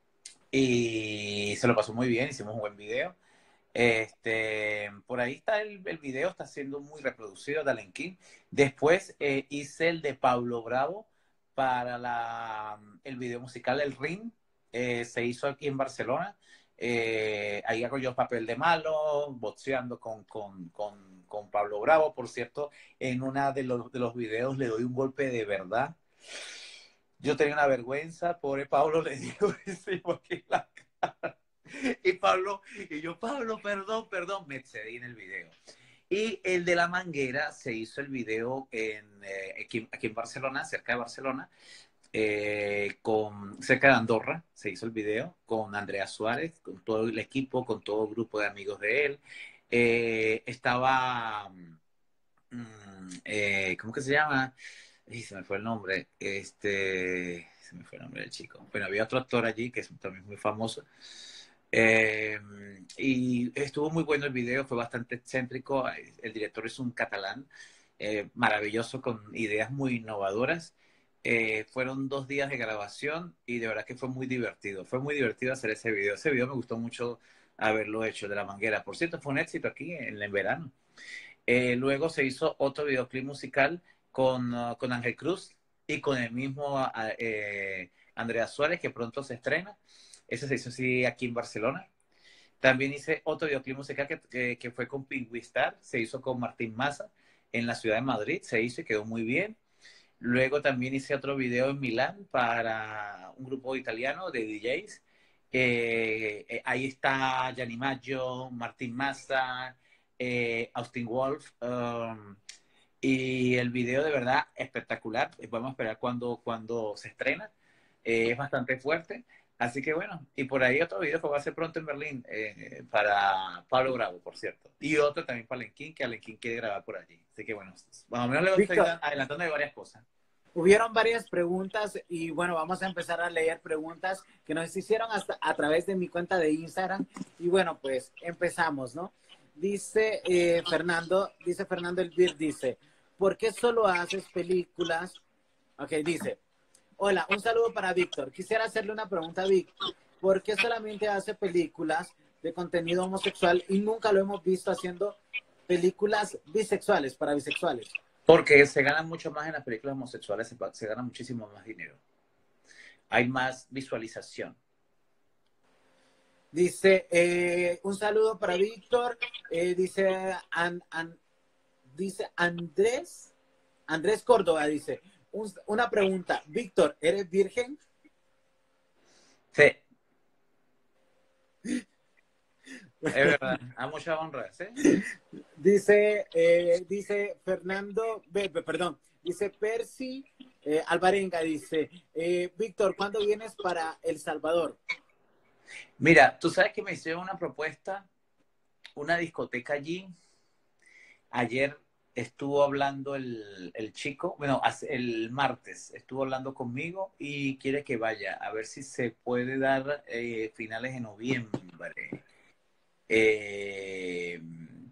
Y se lo pasó muy bien, hicimos un buen video. Este, por ahí está el, el video, está siendo muy reproducido de Allen King. Después eh, hice el de Pablo Bravo para la, el video musical El Ring. Eh, se hizo aquí en Barcelona. Eh, ahí hago yo papel de malo, boxeando con, con, con, con Pablo Bravo. Por cierto, en uno de los, de los videos le doy un golpe de verdad. Yo tenía una vergüenza, pobre Pablo le digo, aquí la cara. Y Pablo, y yo, Pablo, perdón, perdón, me excedí en el video. Y el de la manguera se hizo el video en, eh, aquí, aquí en Barcelona, cerca de Barcelona, eh, con, cerca de Andorra, se hizo el video con Andrea Suárez, con todo el equipo, con todo el grupo de amigos de él. Eh, estaba, mm, eh, ¿cómo que se llama? Y se me fue el nombre. Este, se me fue el nombre del chico. Bueno, había otro actor allí que es también muy famoso. Eh, y estuvo muy bueno el video, fue bastante excéntrico. El director es un catalán eh, maravilloso, con ideas muy innovadoras. Eh, fueron dos días de grabación y de verdad que fue muy divertido. Fue muy divertido hacer ese video. Ese video me gustó mucho haberlo hecho, de la manguera. Por cierto, fue un éxito aquí en, en verano. Eh, luego se hizo otro videoclip musical con, uh, con Ángel Cruz y con el mismo uh, eh, Andrea Suárez, que pronto se estrena. Ese se hizo así aquí en Barcelona. También hice otro videoclip musical que, que, que fue con Pingüistar, se hizo con Martín Massa en la ciudad de Madrid, se hizo y quedó muy bien. Luego también hice otro video en Milán para un grupo italiano de D Js. Eh, eh, ahí está Gianni Maggio, Martín Massa, eh, Austin Wolf. Um, y el video de verdad espectacular. Vamos a esperar cuando, cuando se estrena. Eh, es bastante fuerte. Así que bueno, y por ahí otro video que va a ser pronto en Berlín eh, para Pablo Bravo, por cierto. Y otro también para Alenquín, que Alenquín quiere grabar por allí. Así que bueno, más o menos le estoy Víctor, adelantando de varias cosas. hubieron varias preguntas y bueno, vamos a empezar a leer preguntas que nos hicieron hasta a través de mi cuenta de Instagram. Y bueno, pues empezamos, ¿no? Dice eh, Fernando, dice Fernando Elvir, dice, ¿por qué solo haces películas? Ok, dice, hola, un saludo para Víctor. Quisiera hacerle una pregunta a Víctor. ¿Por qué solamente hace películas de contenido homosexual y nunca lo hemos visto haciendo películas bisexuales para bisexuales? Porque se gana mucho más en las películas homosexuales, se, se gana muchísimo más dinero. Hay más visualización. Dice, eh, un saludo para Víctor. Eh, dice, an, an, dice Andrés, Andrés Córdoba, dice, un, una pregunta. Víctor, ¿eres virgen? Sí. Es verdad, a mucha honra, ¿sí? Dice, eh, dice Fernando, be, be, perdón, dice Percy eh, Alvarenga, dice, eh, Víctor, ¿cuándo vienes para El Salvador? Mira, tú sabes que me hicieron una propuesta, una discoteca allí. Ayer estuvo hablando el, el chico, bueno, el martes estuvo hablando conmigo y quiere que vaya, a ver si se puede dar eh, finales de noviembre. Eh,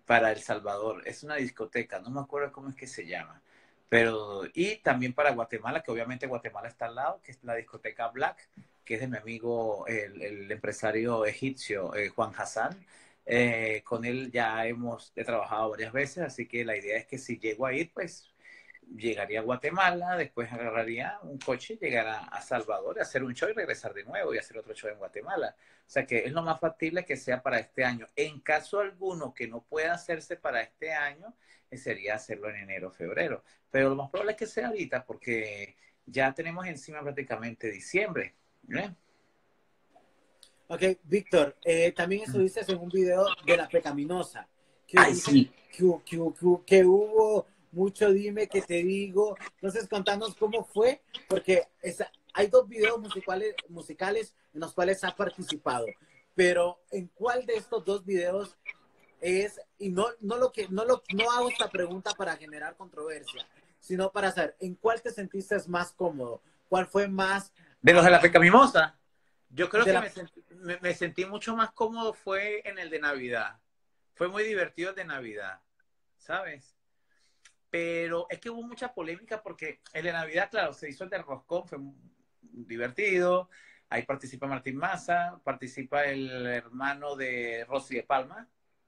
para El Salvador. Es una discoteca, no me acuerdo cómo es que se llama. Pero, y también para Guatemala, que obviamente Guatemala está al lado, que es la discoteca Black, que es de mi amigo, el, el empresario egipcio eh, Juan Hassan. Eh, con él ya hemos he trabajado varias veces, así que la idea es que si llego a ir, pues llegaría a Guatemala, después agarraría un coche, llegar a, a Salvador, hacer un show y regresar de nuevo y hacer otro show en Guatemala. O sea que es lo más factible que sea para este año. En caso alguno que no pueda hacerse para este año, eh, sería hacerlo en enero o febrero. Pero lo más probable es que sea ahorita porque ya tenemos encima prácticamente diciembre. ¿eh? Ok, Víctor, eh, también estuviste en un video de La Pecaminosa. Que, Ay, sí. que, que, que, que hubo mucho dime que te digo. Entonces, contanos cómo fue, porque esa, hay dos videos musicales, musicales en los cuales has participado. Pero, ¿en cuál de estos dos videos es? Y no, no, lo que, no, lo, no hago esta pregunta para generar controversia, sino para saber, ¿en cuál te sentiste más cómodo? ¿Cuál fue más? De los de La Pecaminosa. Yo creo que la... me, sentí, me, me sentí mucho más cómodo fue en el de Navidad. Fue muy divertido el de Navidad, ¿sabes? Pero es que hubo mucha polémica porque el de Navidad, claro, se hizo el de Roscón, fue muy divertido. Ahí participa Martín Massa, participa el hermano de Rosy de Palma,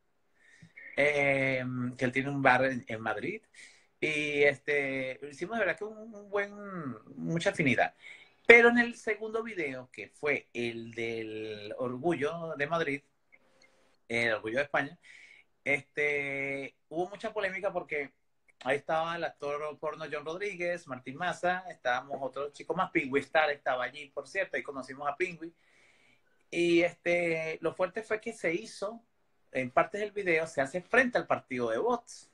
eh, que él tiene un bar en, en Madrid. Y este, hicimos de verdad que un, un buen, mucha afinidad. Pero en el segundo video, que fue el del Orgullo de Madrid, el Orgullo de España, este, hubo mucha polémica porque ahí estaba el actor porno John Rodríguez, Martín Massa, estábamos otros chicos más, Pingüi Star estaba allí, por cierto, ahí conocimos a Pingüi. Y este, lo fuerte fue que se hizo, en partes del video, se hace frente al partido de bots,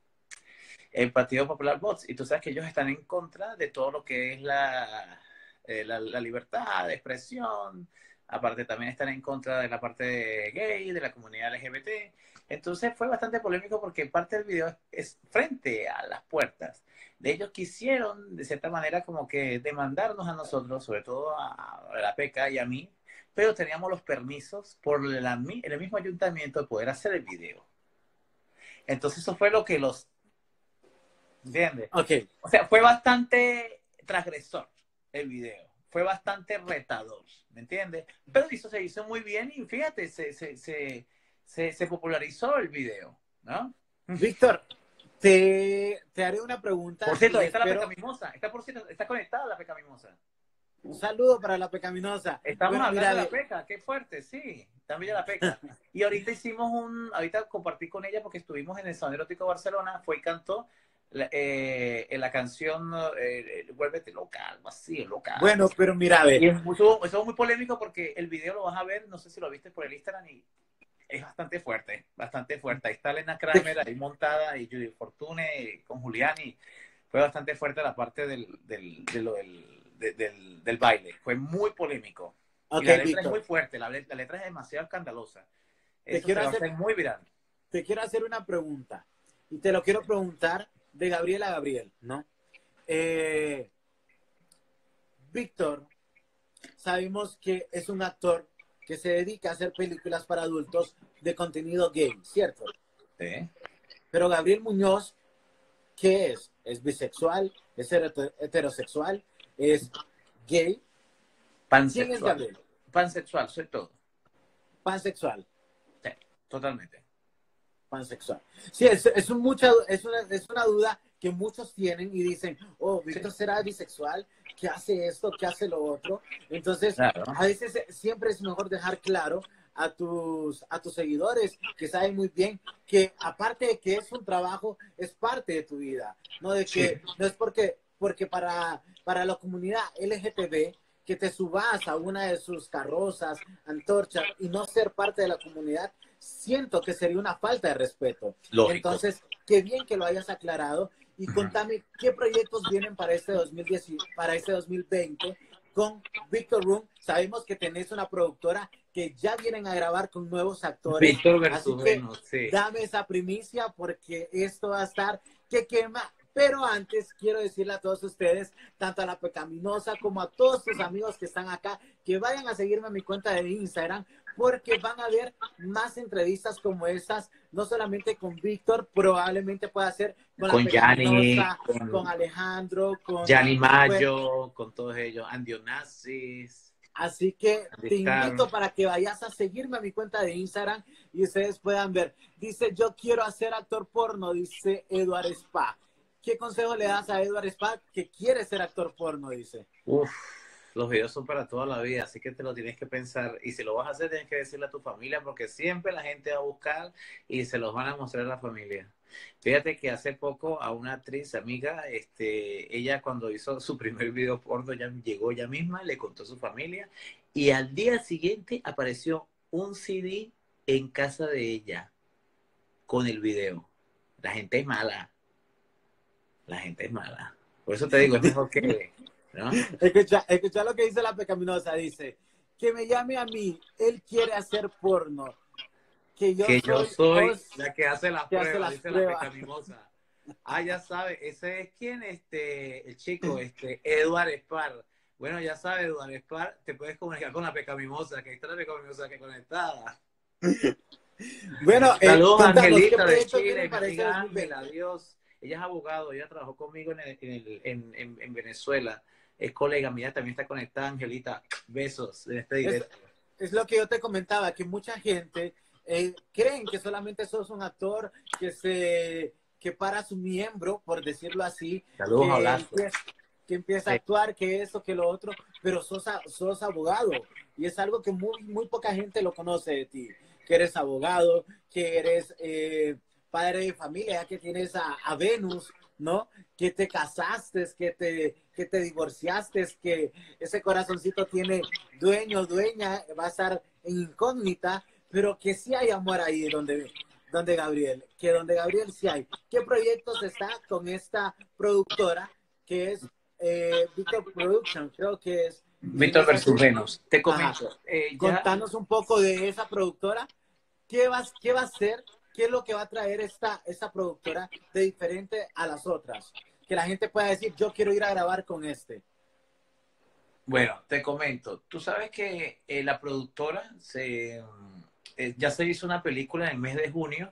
el Partido Popular Bots, y tú sabes que ellos están en contra de todo lo que es la... Eh, la, la libertad de expresión, aparte también están en contra de la parte de gay, de la comunidad L G B T. Entonces fue bastante polémico porque parte del video es, es frente a las puertas. De ellos quisieron, de cierta manera, como que demandarnos a nosotros, sobre todo a, a la PECA y a mí, pero teníamos los permisos por la, el mismo ayuntamiento de poder hacer el video. Entonces eso fue lo que los... ¿Entiendes? Okay. O sea, fue bastante transgresor el video. Fue bastante retador, ¿me entiendes? Pero eso se hizo muy bien y fíjate, se, se, se, se, se popularizó el video, ¿no? Víctor, te, te haré una pregunta. Por cierto, ahí está espero... la Pecaminosa. Está, por cierto, está conectada la Pecaminosa. Un saludo para la Pecaminosa. Estamos bueno, hablando mira, de la Peca, qué fuerte, sí. También de la Peca. Y ahorita hicimos un, ahorita compartí con ella porque estuvimos en el Salón Erótico de Barcelona, fue y cantó La, eh, en la canción eh, Vuélvete loca, algo así, loca. Bueno, pero mira, a ver. Y eso es muy polémico porque el video lo vas a ver, no sé si lo viste por el Instagram, y es bastante fuerte, bastante fuerte. Ahí está Elena Kramer ahí montada y Judy Fortune con Giuliani. Fue bastante fuerte la parte del, del, de lo del, de, del, del baile. Fue muy polémico. Okay, y la letra Víctor. Es muy fuerte, la, la letra es demasiado escandalosa. Eso te quiero se hacer, va a hacer muy viral. Te quiero hacer una pregunta y te lo quiero preguntar de Gabriel a Gabriel, ¿no? Eh, Víctor, sabemos que es un actor que se dedica a hacer películas para adultos de contenido gay, ¿cierto? Sí. Pero Gabriel Muñoz, ¿qué es? ¿Es bisexual? ¿Es heterosexual? ¿Es gay? Pansexual. ¿Quién es Gabriel? Pansexual, soy todo. Pansexual. Sí, totalmente. Pansexual. Sí, es, es, un mucha, es, una, es una duda que muchos tienen y dicen, oh, Víctor sí. será bisexual, ¿qué hace esto? ¿Qué hace lo otro? Entonces, claro. a veces siempre es mejor dejar claro a tus, a tus seguidores que saben muy bien que aparte de que es un trabajo, es parte de tu vida, no de que sí. no es porque, porque para, para la comunidad L G T B que te subas a una de sus carrozas, antorchas y no ser parte de la comunidad, siento que sería una falta de respeto. Lógico. Entonces, qué bien que lo hayas aclarado y contame qué proyectos vienen para este dos mil diez, para este dos mil veinte con Víctor Room. Sabemos que tenés una productora que ya vienen a grabar con nuevos actores. Víctor versus Así que Venus, sí. Dame esa primicia porque esto va a estar que quema. Pero antes quiero decirle a todos ustedes, tanto a la Pecaminosa como a todos tus amigos que están acá, que vayan a seguirme a mi cuenta de Instagram, porque van a haber más entrevistas como estas, no solamente con Víctor, probablemente pueda ser con, con la Yanni, con, con Alejandro, con Yanni Mayo, con todos ellos, Andy Onassis. Así que te Carlos. invito para que vayas a seguirme a mi cuenta de Instagram y ustedes puedan ver. Dice, yo quiero hacer actor porno, dice Eduard Spa. ¿Qué consejo le das a Eduard Spa que quiere ser actor porno? Dice. Uf, los videos son para toda la vida, así que te lo tienes que pensar. Y si lo vas a hacer, tienes que decirle a tu familia, porque siempre la gente va a buscar y se los van a mostrar a la familia. Fíjate que hace poco a una actriz amiga, este, ella cuando hizo su primer video porno, ya llegó ella misma, le contó a su familia, y al día siguiente apareció un C D en casa de ella con el video. La gente es mala. La gente es mala. Por eso te digo, es mejor que... ¿no? Escucha, escucha lo que dice la pecaminosa, dice, que me llame a mí, él quiere hacer porno. Que yo que soy, yo soy os, la que hace las que pruebas, hace las dice pruebas. la pecaminosa. Ah, ya sabe, ese es quien, este, el chico, este, Eduard Spar. Bueno, ya sabe, Eduard Spar, te puedes comunicar con la pecaminosa, que ahí está la pecaminosa que conectada. Bueno, eh, saludos a contanos, ¿qué Angelita de proyecto Chile, tienen mi para este amiga dos mil veinte? Ángela, Dios. Ella es abogado, ella trabajó conmigo en, el, en, el, en, en, en Venezuela. Es colega mía, también está conectada, Angelita. Besos en este directo. Es, es lo que yo te comentaba, que mucha gente eh, creen que solamente sos un actor que se que para su miembro, por decirlo así, Saludos que a empieza, que empieza a actuar, que eso, que lo otro, pero sos, a, sos abogado. Y es algo que muy, muy poca gente lo conoce de ti, que eres abogado, que eres eh, padre de familia, ya que tienes a, a Venus, ¿no? Que te casaste, que te, que te divorciaste, que ese corazoncito tiene dueño, dueña, va a estar en incógnita, pero que sí hay amor ahí donde, donde Gabriel, que donde Gabriel sí hay. ¿Qué proyectos está con esta productora que es eh, Víctor Production? Creo que es. Víctor versus Venus. Te comento. Eh, ya... Contanos un poco de esa productora. ¿Qué va, qué va a hacer? ¿Qué es lo que va a traer esta, esta productora de diferente a las otras? Que la gente pueda decir, yo quiero ir a grabar con este. Bueno, te comento. Tú sabes que eh, la productora se, eh, ya se hizo una película en el mes de junio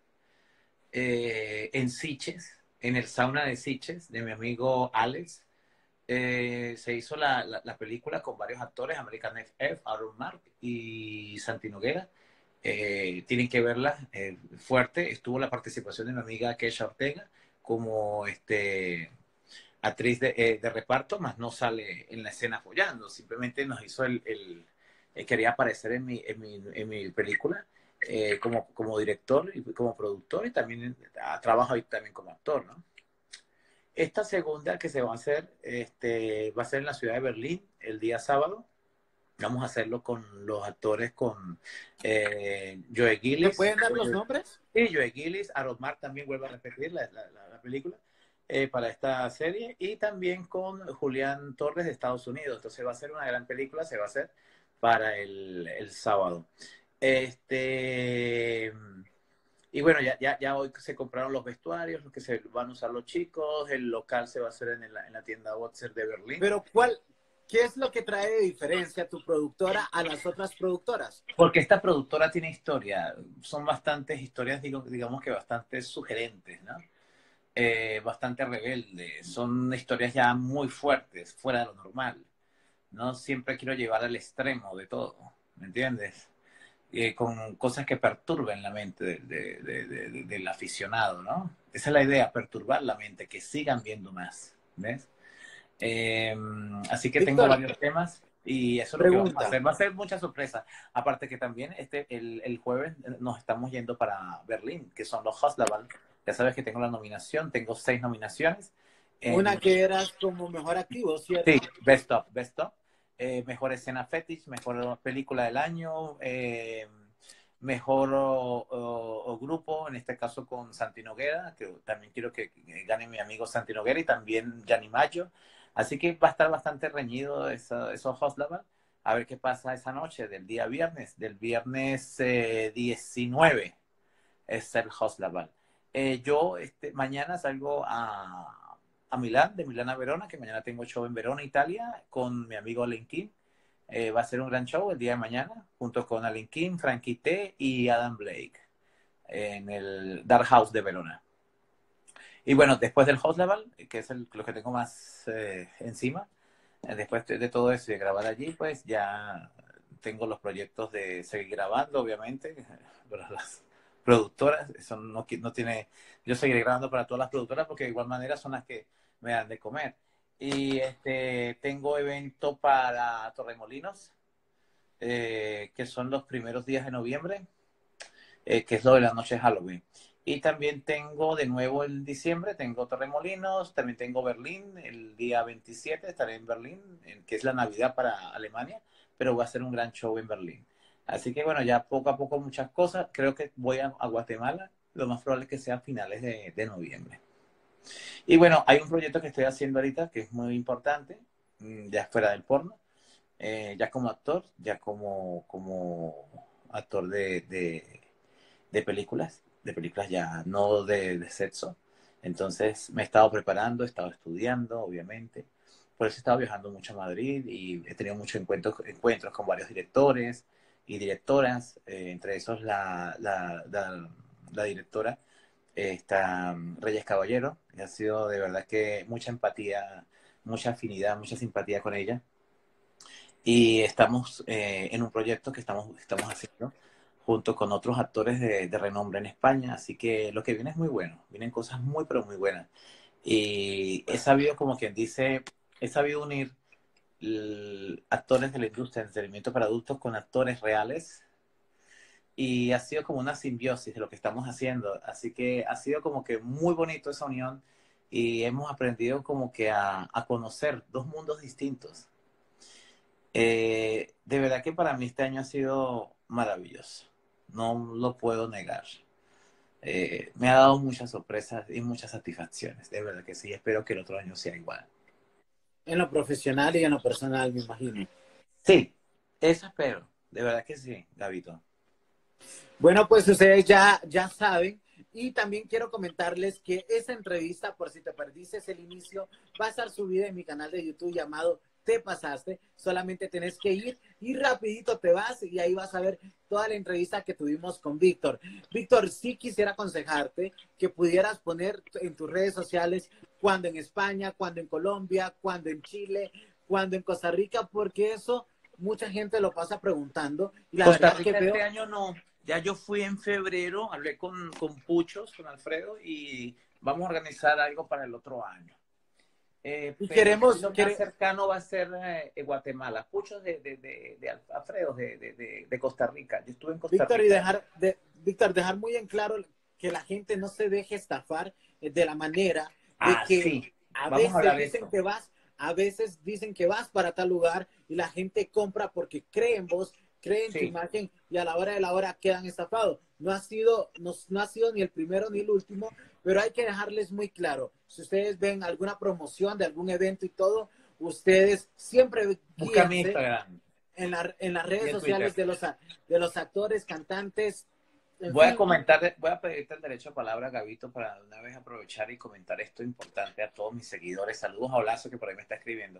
eh, en Sitges, en el sauna de Sitges, de mi amigo Alex. Eh, se hizo la, la, la película con varios actores, American F, Aaron Mark y Santi Noguera. Eh, tienen que verla, eh, fuerte. Estuvo la participación de mi amiga Kesha Ortega como este, actriz de, eh, de reparto, más no sale en la escena follando, simplemente nos hizo el, el eh, quería aparecer en mi, en mi, en mi película eh, como, como director y como productor, y también ah, trabajo ahí también como actor, ¿no? Esta segunda que se va a hacer, este, va a ser en la ciudad de Berlín el día sábado. Vamos a hacerlo con los actores, con eh, Joe Gillis. ¿Me pueden dar los nombres? Sí, Joe Gillis, Aaron Mark también vuelve a repetir la, la, la película eh, para esta serie, y también con Julián Torres de Estados Unidos. Entonces va a ser una gran película, se va a hacer para el, el sábado. Este... Y bueno, ya, ya, ya hoy se compraron los vestuarios, los que se van a usar los chicos, el local se va a hacer en la, en la tienda Boxer de Berlín. Pero ¿cuál, qué es lo que trae de diferencia tu productora a las otras productoras? Porque esta productora tiene historia, son bastantes historias, digo, digamos que bastante sugerentes, ¿no? Eh, bastante rebeldes, son historias ya muy fuertes, fuera de lo normal. No siempre quiero llevar al extremo de todo, ¿me entiendes? Eh, con cosas que perturben la mente de, de, de, de, de, del aficionado, ¿no? Esa es la idea, perturbar la mente, que sigan viendo más, ¿ves? Eh, así que Víctor, tengo varios temas y eso es lo que vamos a hacer. Va a ser mucha sorpresa. Aparte que también este, el, el jueves nos estamos yendo para Berlín, que son los Hostlaval. Ya sabes que tengo la nominación, tengo seis nominaciones. Una en... que eras como mejor activo, ¿cierto? Sí, Best of, Best of. Eh, mejor escena fetish, mejor película del año, eh, mejor o, o, o grupo, en este caso con Santi Noguera, que también quiero que gane mi amigo Santi Noguera, y también Yanni Mayo. Así que va a estar bastante reñido eso, esos Hostlaval. A ver qué pasa esa noche del día viernes, del viernes eh, diecinueve es el Hostlaval. Eh, yo este, mañana salgo a... a Milán, de Milán a Verona, que mañana tengo show en Verona, Italia, con mi amigo Lenkin. Eh, va a ser un gran show el día de mañana, junto con Alin King, Frankie T y Adam Blake, en el Dark House de Verona. Y bueno, después del House Level, que es el, lo que tengo más eh, encima, eh, después de, de todo eso y de grabar allí, pues ya tengo los proyectos de seguir grabando, obviamente, para las productoras. Eso no, no tiene, yo seguiré grabando para todas las productoras porque de igual manera son las que me dan de comer. Y este, tengo evento para Torremolinos, eh, que son los primeros días de noviembre, eh, que es lo de la noche de Halloween. Y también tengo de nuevo en diciembre, tengo Torremolinos, también tengo Berlín, el día veintisiete estaré en Berlín, que es la Navidad para Alemania, pero voy a hacer un gran show en Berlín. Así que bueno, ya poco a poco muchas cosas. Creo que voy a, a Guatemala, lo más probable es que sea a finales de, de noviembre. Y bueno, hay un proyecto que estoy haciendo ahorita que es muy importante, ya fuera del porno, eh, ya como actor, ya como, como actor de, de, de películas, de películas ya no de, de sexo. Entonces me he estado preparando, he estado estudiando, obviamente. Por eso he estado viajando mucho a Madrid y he tenido muchos encuentros, encuentros con varios directores y directoras, eh, entre esos la, la, la, la directora eh, está Reyes Caballero, y ha sido de verdad que mucha empatía, mucha afinidad, mucha simpatía con ella. Y estamos eh, en un proyecto que estamos, estamos haciendo junto con otros actores de, de renombre en España, así que lo que viene es muy bueno, vienen cosas muy pero muy buenas. Y he sabido, como quien dice, he sabido unir actores de la industria de entretenimiento para adultos con actores reales y ha sido como una simbiosis de lo que estamos haciendo, así que ha sido como que muy bonito esa unión y hemos aprendido como que a, a conocer dos mundos distintos. Eh, de verdad que para mí este año ha sido maravilloso, no lo puedo negar. Eh, me ha dado muchas sorpresas y muchas satisfacciones, de verdad que sí, espero que el otro año sea igual. En lo profesional y en lo personal, me imagino. Sí, eso espero, de verdad que sí, Gabito. Bueno, pues ustedes ya, ya saben. Y también quiero comentarles que esa entrevista, por si te perdiste el inicio, va a estar subida en mi canal de YouTube llamado Te Pasaste. Solamente tenés que ir y rapidito te vas y ahí vas a ver toda la entrevista que tuvimos con Víctor. Víctor, sí quisiera aconsejarte que pudieras poner en tus redes sociales cuando en España, cuando en Colombia, cuando en Chile, cuando en Costa Rica, porque eso mucha gente lo pasa preguntando. Y la Costa verdad que Rica veo... este año no. Ya yo fui en febrero, hablé con, con Puchos, con Alfredo, y vamos a organizar algo para el otro año. Eh, Y pero sí queremos, lo más quere, cercano va a ser eh, Guatemala. Puchos de, de, de, de Alfredo, de, de, de, de Costa Rica. Yo estuve en Costa Víctor, y Rica. dejar, de, Víctor, dejar muy en claro que la gente no se deje estafar de la manera de Ah, que sí. a Vamos a veces hablar de dicen eso. que vas, a veces dicen que vas para tal lugar y la gente compra porque cree en vos, cree en tu Sí. imagen y a la hora de la hora quedan estafados. No ha sido, no, no ha sido ni el primero ni el último, pero hay que dejarles muy claro. Si ustedes ven alguna promoción de algún evento y todo, ustedes siempre Busca mi guíense Instagram en, la, en las y redes en Twitter. sociales de los, de los actores, cantantes, en Voy a fin. comentar, voy a pedirte el derecho a palabra, Gabito, para una vez aprovechar y comentar esto importante a todos mis seguidores. Saludos a Olazo, que por ahí me está escribiendo.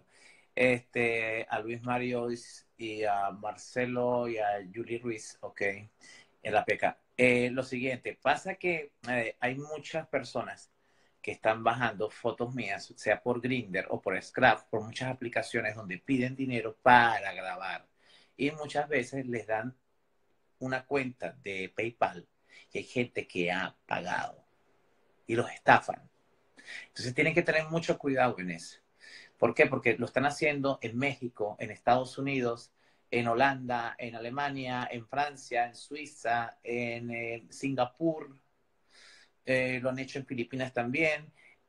Este, a Luis Mario y a Marcelo y a Julie Ruiz, ok, en la P K. Eh, lo siguiente, pasa que eh, hay muchas personas que están bajando fotos mías, sea por Grindr o por Scrap, por muchas aplicaciones donde piden dinero para grabar. Y muchas veces les dan una cuenta de PayPal y hay gente que ha pagado y los estafan. Entonces tienen que tener mucho cuidado en eso. ¿Por qué? Porque lo están haciendo en México, en Estados Unidos, en Holanda, en Alemania, en Francia, en Suiza, en eh, Singapur, eh, lo han hecho en Filipinas también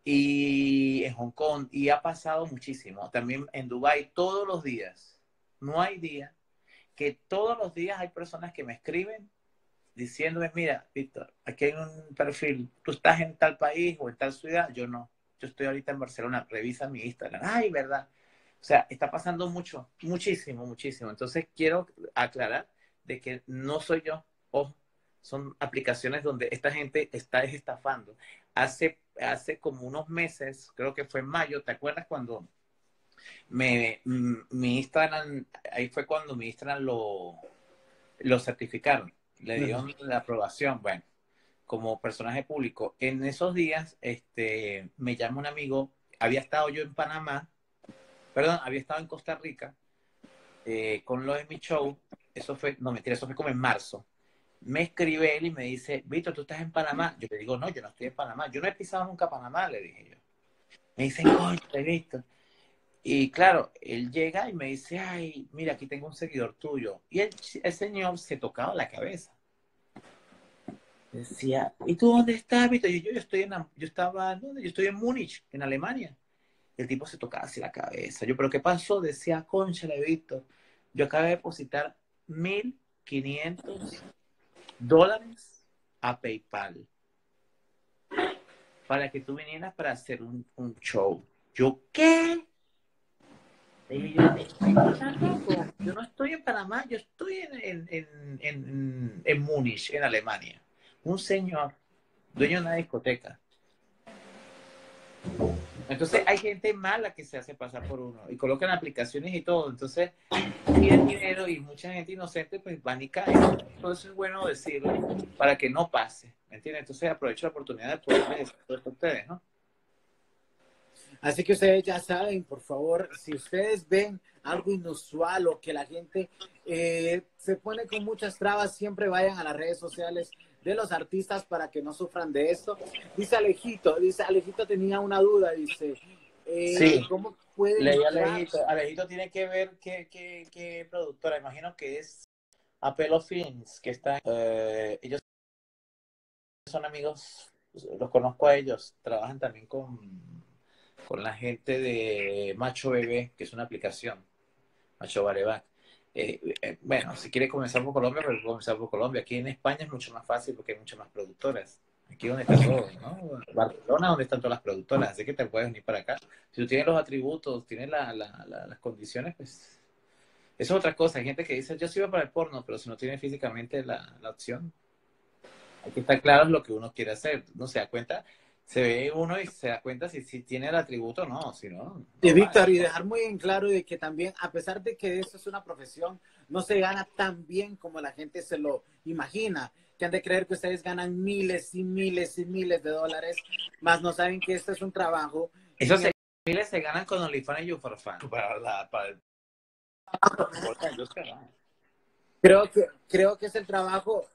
y en Hong Kong y ha pasado muchísimo. También en Dubái todos los días. No hay día que todos los días hay personas que me escriben diciéndome, mira, Víctor, aquí hay un perfil, tú estás en tal país o en tal ciudad, yo no, yo estoy ahorita en Barcelona, revisa mi Instagram, ay, verdad, o sea, está pasando mucho, muchísimo, muchísimo, entonces quiero aclarar de que no soy yo, ojo, son aplicaciones donde esta gente está estafando. Hace, hace como unos meses, creo que fue en mayo, ¿te acuerdas cuando Me, m- mi Instagram, ahí fue cuando mi Instagram lo, lo certificaron, le Ujú. dieron la aprobación, bueno, como personaje público. En esos días, este, me llama un amigo, había estado yo en Panamá, perdón, había estado en Costa Rica, eh, con lo de mi show, eso fue, no mentira, eso fue como en marzo. Me escribe él y me dice, Víctor, ¿tú estás en Panamá? Yo le digo, no, yo no estoy en Panamá, yo no he pisado nunca Panamá, le dije yo. Me dice, coño, Víctor. Y claro, él llega y me dice, ay, mira, aquí tengo un seguidor tuyo. Y el, el señor se tocaba la cabeza. Decía, ¿y tú dónde estás, Víctor? Y yo, yo estoy en, yo estaba, ¿dónde? Yo estoy en Múnich, en Alemania. Y el tipo se tocaba así la cabeza. Yo, ¿pero qué pasó? Decía, cónchale, Víctor, yo acabé de depositar mil quinientos dólares a PayPal para que tú vinieras para hacer un, un show. Yo, ¿qué? Le dije yo, ¿estás loco? Yo no estoy en Panamá, yo estoy en, en, en, en, en Múnich, en Alemania. Un señor, dueño de una discoteca. Entonces hay gente mala que se hace pasar por uno y colocan aplicaciones y todo. Entonces piden dinero y mucha gente inocente pues van y caen. Todo eso es bueno decirlo para que no pase. ¿Me entiendes? Entonces aprovecho la oportunidad de poderles decir todo esto a ustedes, ¿no? Así que ustedes ya saben, por favor, si ustedes ven algo inusual o que la gente eh, se pone con muchas trabas, siempre vayan a las redes sociales de los artistas para que no sufran de esto. Dice Alejito, dice Alejito tenía una duda, dice, eh, Sí, ¿cómo puede leí a entrar? Alejito. Alejito tiene que ver qué, qué, qué productora. Imagino que es Apelo Films, que está. Eh, ellos son amigos, los conozco a ellos. Trabajan también con, con la gente de Macho Bebé, que es una aplicación. Macho Bareback. Eh, eh, bueno, si quiere comenzar por Colombia, pues comenzar por Colombia. Aquí en España es mucho más fácil porque hay muchas más productoras. Aquí donde está todo, ¿no? Barcelona, donde están todas las productoras, así que te puedes venir para acá. Si tú tienes los atributos, tienes la, la, la, las condiciones, pues eso es otra cosa. Hay gente que dice, yo sirvo para el porno, pero si no tiene físicamente la, la opción, hay que estar claro en lo que uno quiere hacer. No se da cuenta, se ve uno y se da cuenta si, si tiene el atributo o no, si no, Y no va. Víctor, y dejar muy en claro de que también, a pesar de que esto es una profesión, no se gana tan bien como la gente se lo imagina, que han de creer que ustedes ganan miles y miles y miles de dólares, más no saben que esto es un trabajo Eso en se, el miles se ganan con OnlyFans y YouForFan. Para la, para el, para la industria, ¿no? creo que creo que es el trabajo,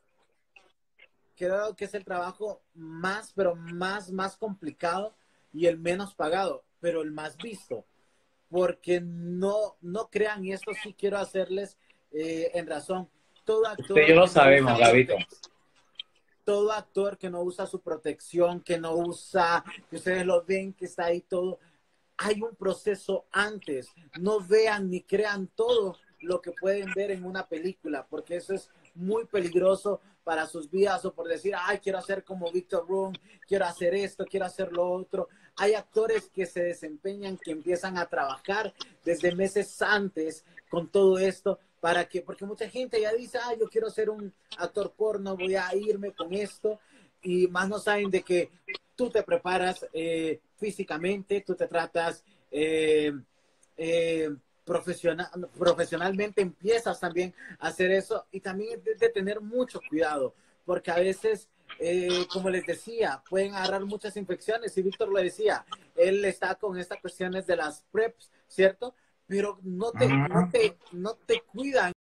creo que es el trabajo más, pero más, más complicado y el menos pagado, pero el más visto. Porque no, no crean, y esto sí quiero hacerles eh, en razón, todo Usted y yo actor lo que no usa sabemos, Gabito. protección, todo actor que no usa su protección, que no usa, que ustedes lo ven, que está ahí todo, hay un proceso antes. No vean ni crean todo lo que pueden ver en una película, porque eso es muy peligroso para sus vidas o por decir, ay, quiero hacer como Victor Room, quiero hacer esto, quiero hacer lo otro. Hay actores que se desempeñan, que empiezan a trabajar desde meses antes con todo esto, para que, porque mucha gente ya dice, ah, yo quiero ser un actor porno, voy a irme con esto, y más no saben de que tú te preparas eh, físicamente, tú te tratas eh, eh, profesional, profesionalmente, empiezas también a hacer eso y también de, de tener mucho cuidado, porque a veces, eh, como les decía, pueden agarrar muchas infecciones y Víctor lo decía, él está con estas cuestiones de las preps, ¿cierto? Pero no te, no te, no te cuidan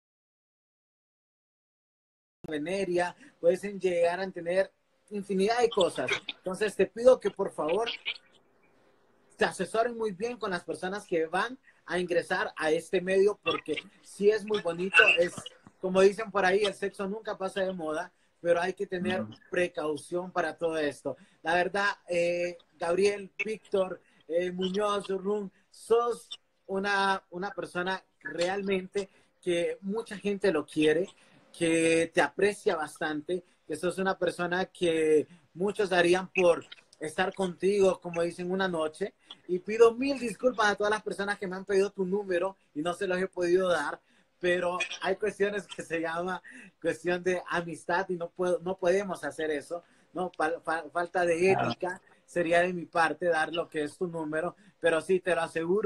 veneria, pueden llegar a tener infinidad de cosas. Entonces te pido que por favor se asesoren muy bien con las personas que van a ingresar a este medio, porque sí es muy bonito, es como dicen por ahí, el sexo nunca pasa de moda, pero hay que tener precaución para todo esto. La verdad, eh, Gabriel, Víctor, eh, Muñoz, Run, sos una, una persona realmente que mucha gente lo quiere, que te aprecia bastante, que sos una persona que muchos darían por estar contigo, como dicen, una noche. Y pido mil disculpas a todas las personas que me han pedido tu número y no se los he podido dar, pero hay cuestiones que se llama cuestión de amistad y no, puedo, no podemos hacer eso, ¿no? Fal, fal, falta de ética sería de mi parte dar lo que es tu número, pero sí, te lo aseguro,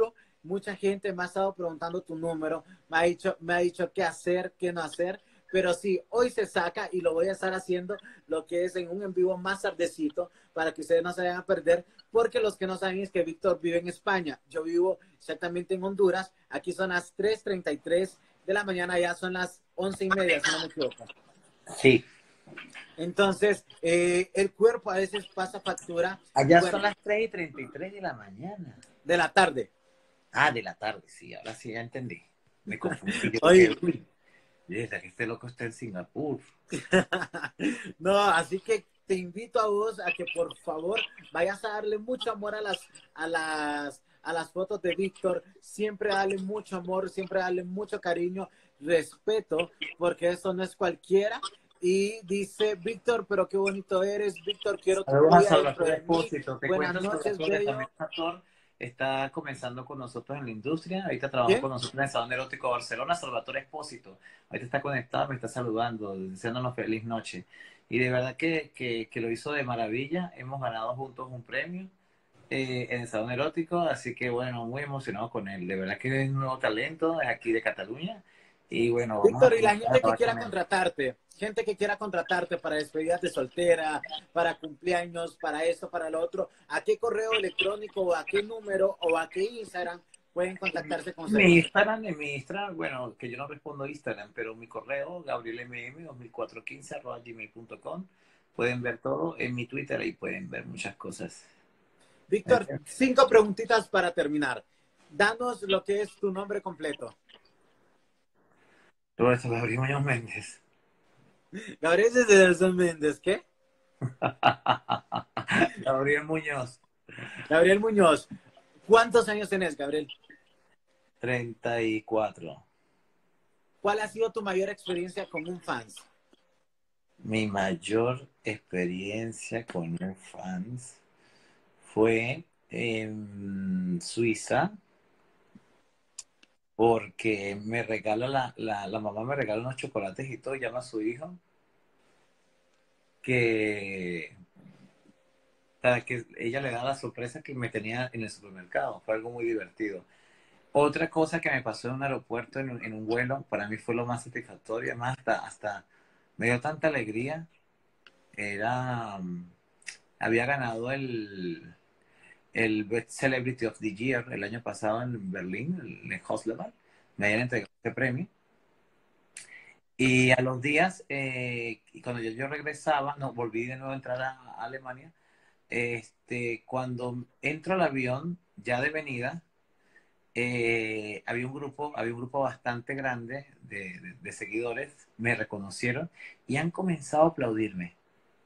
mucha gente me ha estado preguntando tu número, me ha dicho, me ha dicho qué hacer, qué no hacer, pero sí, hoy se saca y lo voy a estar haciendo lo que es en un en vivo más tardecito para que ustedes no se vayan a perder, porque los que no saben es que Víctor vive en España, yo vivo exactamente en Honduras, aquí son las tres treinta y tres de la mañana, ya son las once y media, si no me equivoco. Sí. Entonces, eh, el cuerpo a veces pasa factura. Allá bueno, son las tres y treinta y tres de la mañana. de la tarde. Ah, de la tarde, sí, ahora sí ya entendí. Me confundí. Yo Oye, dije, uy, mira, que este loco está en Singapur. no, así que te invito a vos a que por favor vayas a darle mucho amor a las, a las, a las fotos de Víctor. Siempre dale mucho amor, siempre dale mucho cariño, respeto, porque eso no es cualquiera. Y dice, Víctor, pero qué bonito eres. Víctor, quiero tu Saludos a vida dentro Salvatore de mí. Espósito. Te Buenas cuento, noches, Salvatore bello. también es actor. Está comenzando con nosotros en la industria. Ahorita trabaja ¿Quién? con nosotros en el Salón Erótico de Barcelona, Salvatore Espósito. Ahorita está conectado, me está saludando, deseándonos feliz noche. Y de verdad que, que, que lo hizo de maravilla. Hemos ganado juntos un premio eh, en el Salón Erótico. Así que bueno, muy emocionado con él. De verdad que es un nuevo talento, es aquí de Cataluña. Y bueno, vamos a Víctor, y la comenzar a gente que trabajar quiera con él. contratarte, gente que quiera contratarte para despedidas de soltera, para cumpleaños, para esto, para lo otro, ¿a qué correo electrónico, o a qué número, o a qué Instagram pueden contactarse con Mi ustedes? Instagram, en mi Instagram, bueno, que yo no respondo Instagram, pero mi correo, gabrielmm dos mil cuatrocientos quince arroba gmail punto com. Pueden ver todo en mi Twitter, ahí pueden ver muchas cosas. Víctor, cinco preguntitas para terminar. Danos lo que es tu nombre completo. Roberto Gabriel Muñoz Méndez. Gabriel desde Méndez, ¿qué? Gabriel Muñoz. Gabriel Muñoz. ¿Cuántos años tenés, Gabriel? treinta y cuatro. ¿Cuál ha sido tu mayor experiencia con un fans? Mi mayor experiencia con un fans fue en Suiza, porque me regala la, la, la mamá me regala unos chocolates y todo, llama a su hijo, que para que ella le da la sorpresa que me tenía en el supermercado. Fue algo muy divertido. Otra cosa que me pasó en un aeropuerto, en un, en un vuelo, para mí fue lo más satisfactorio, además hasta, hasta me dio tanta alegría, era, um, había ganado el, el Best Celebrity of the Year el año pasado en Berlín, en Hosleval, me habían entregado este premio. Y a los días, eh, cuando yo, yo regresaba, no, volví de nuevo a entrar a, a Alemania, este, cuando entro al avión, ya de venida, eh, había un grupo, había un grupo bastante grande de, de, de seguidores, me reconocieron y han comenzado a aplaudirme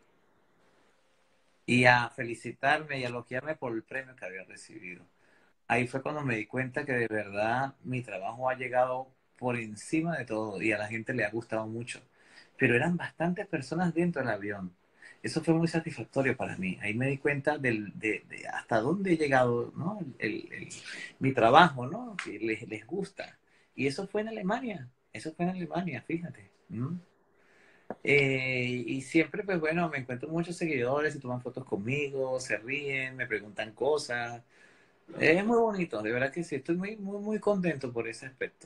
y a felicitarme y a elogiarme por el premio que había recibido. Ahí fue cuando me di cuenta que de verdad mi trabajo ha llegado por encima de todo y a la gente le ha gustado mucho. Pero eran bastantes personas dentro del avión. Eso fue muy satisfactorio para mí. Ahí me di cuenta del, de, de hasta dónde he llegado, ¿no? El, el, mi trabajo, ¿no? Que les, les gusta. Y eso fue en Alemania. Eso fue en Alemania, fíjate. ¿Mm? Eh, y siempre, pues bueno, me encuentro muchos seguidores, se toman fotos conmigo, se ríen, me preguntan cosas. Es muy bonito, de verdad que sí. Estoy muy, muy, muy contento por ese aspecto.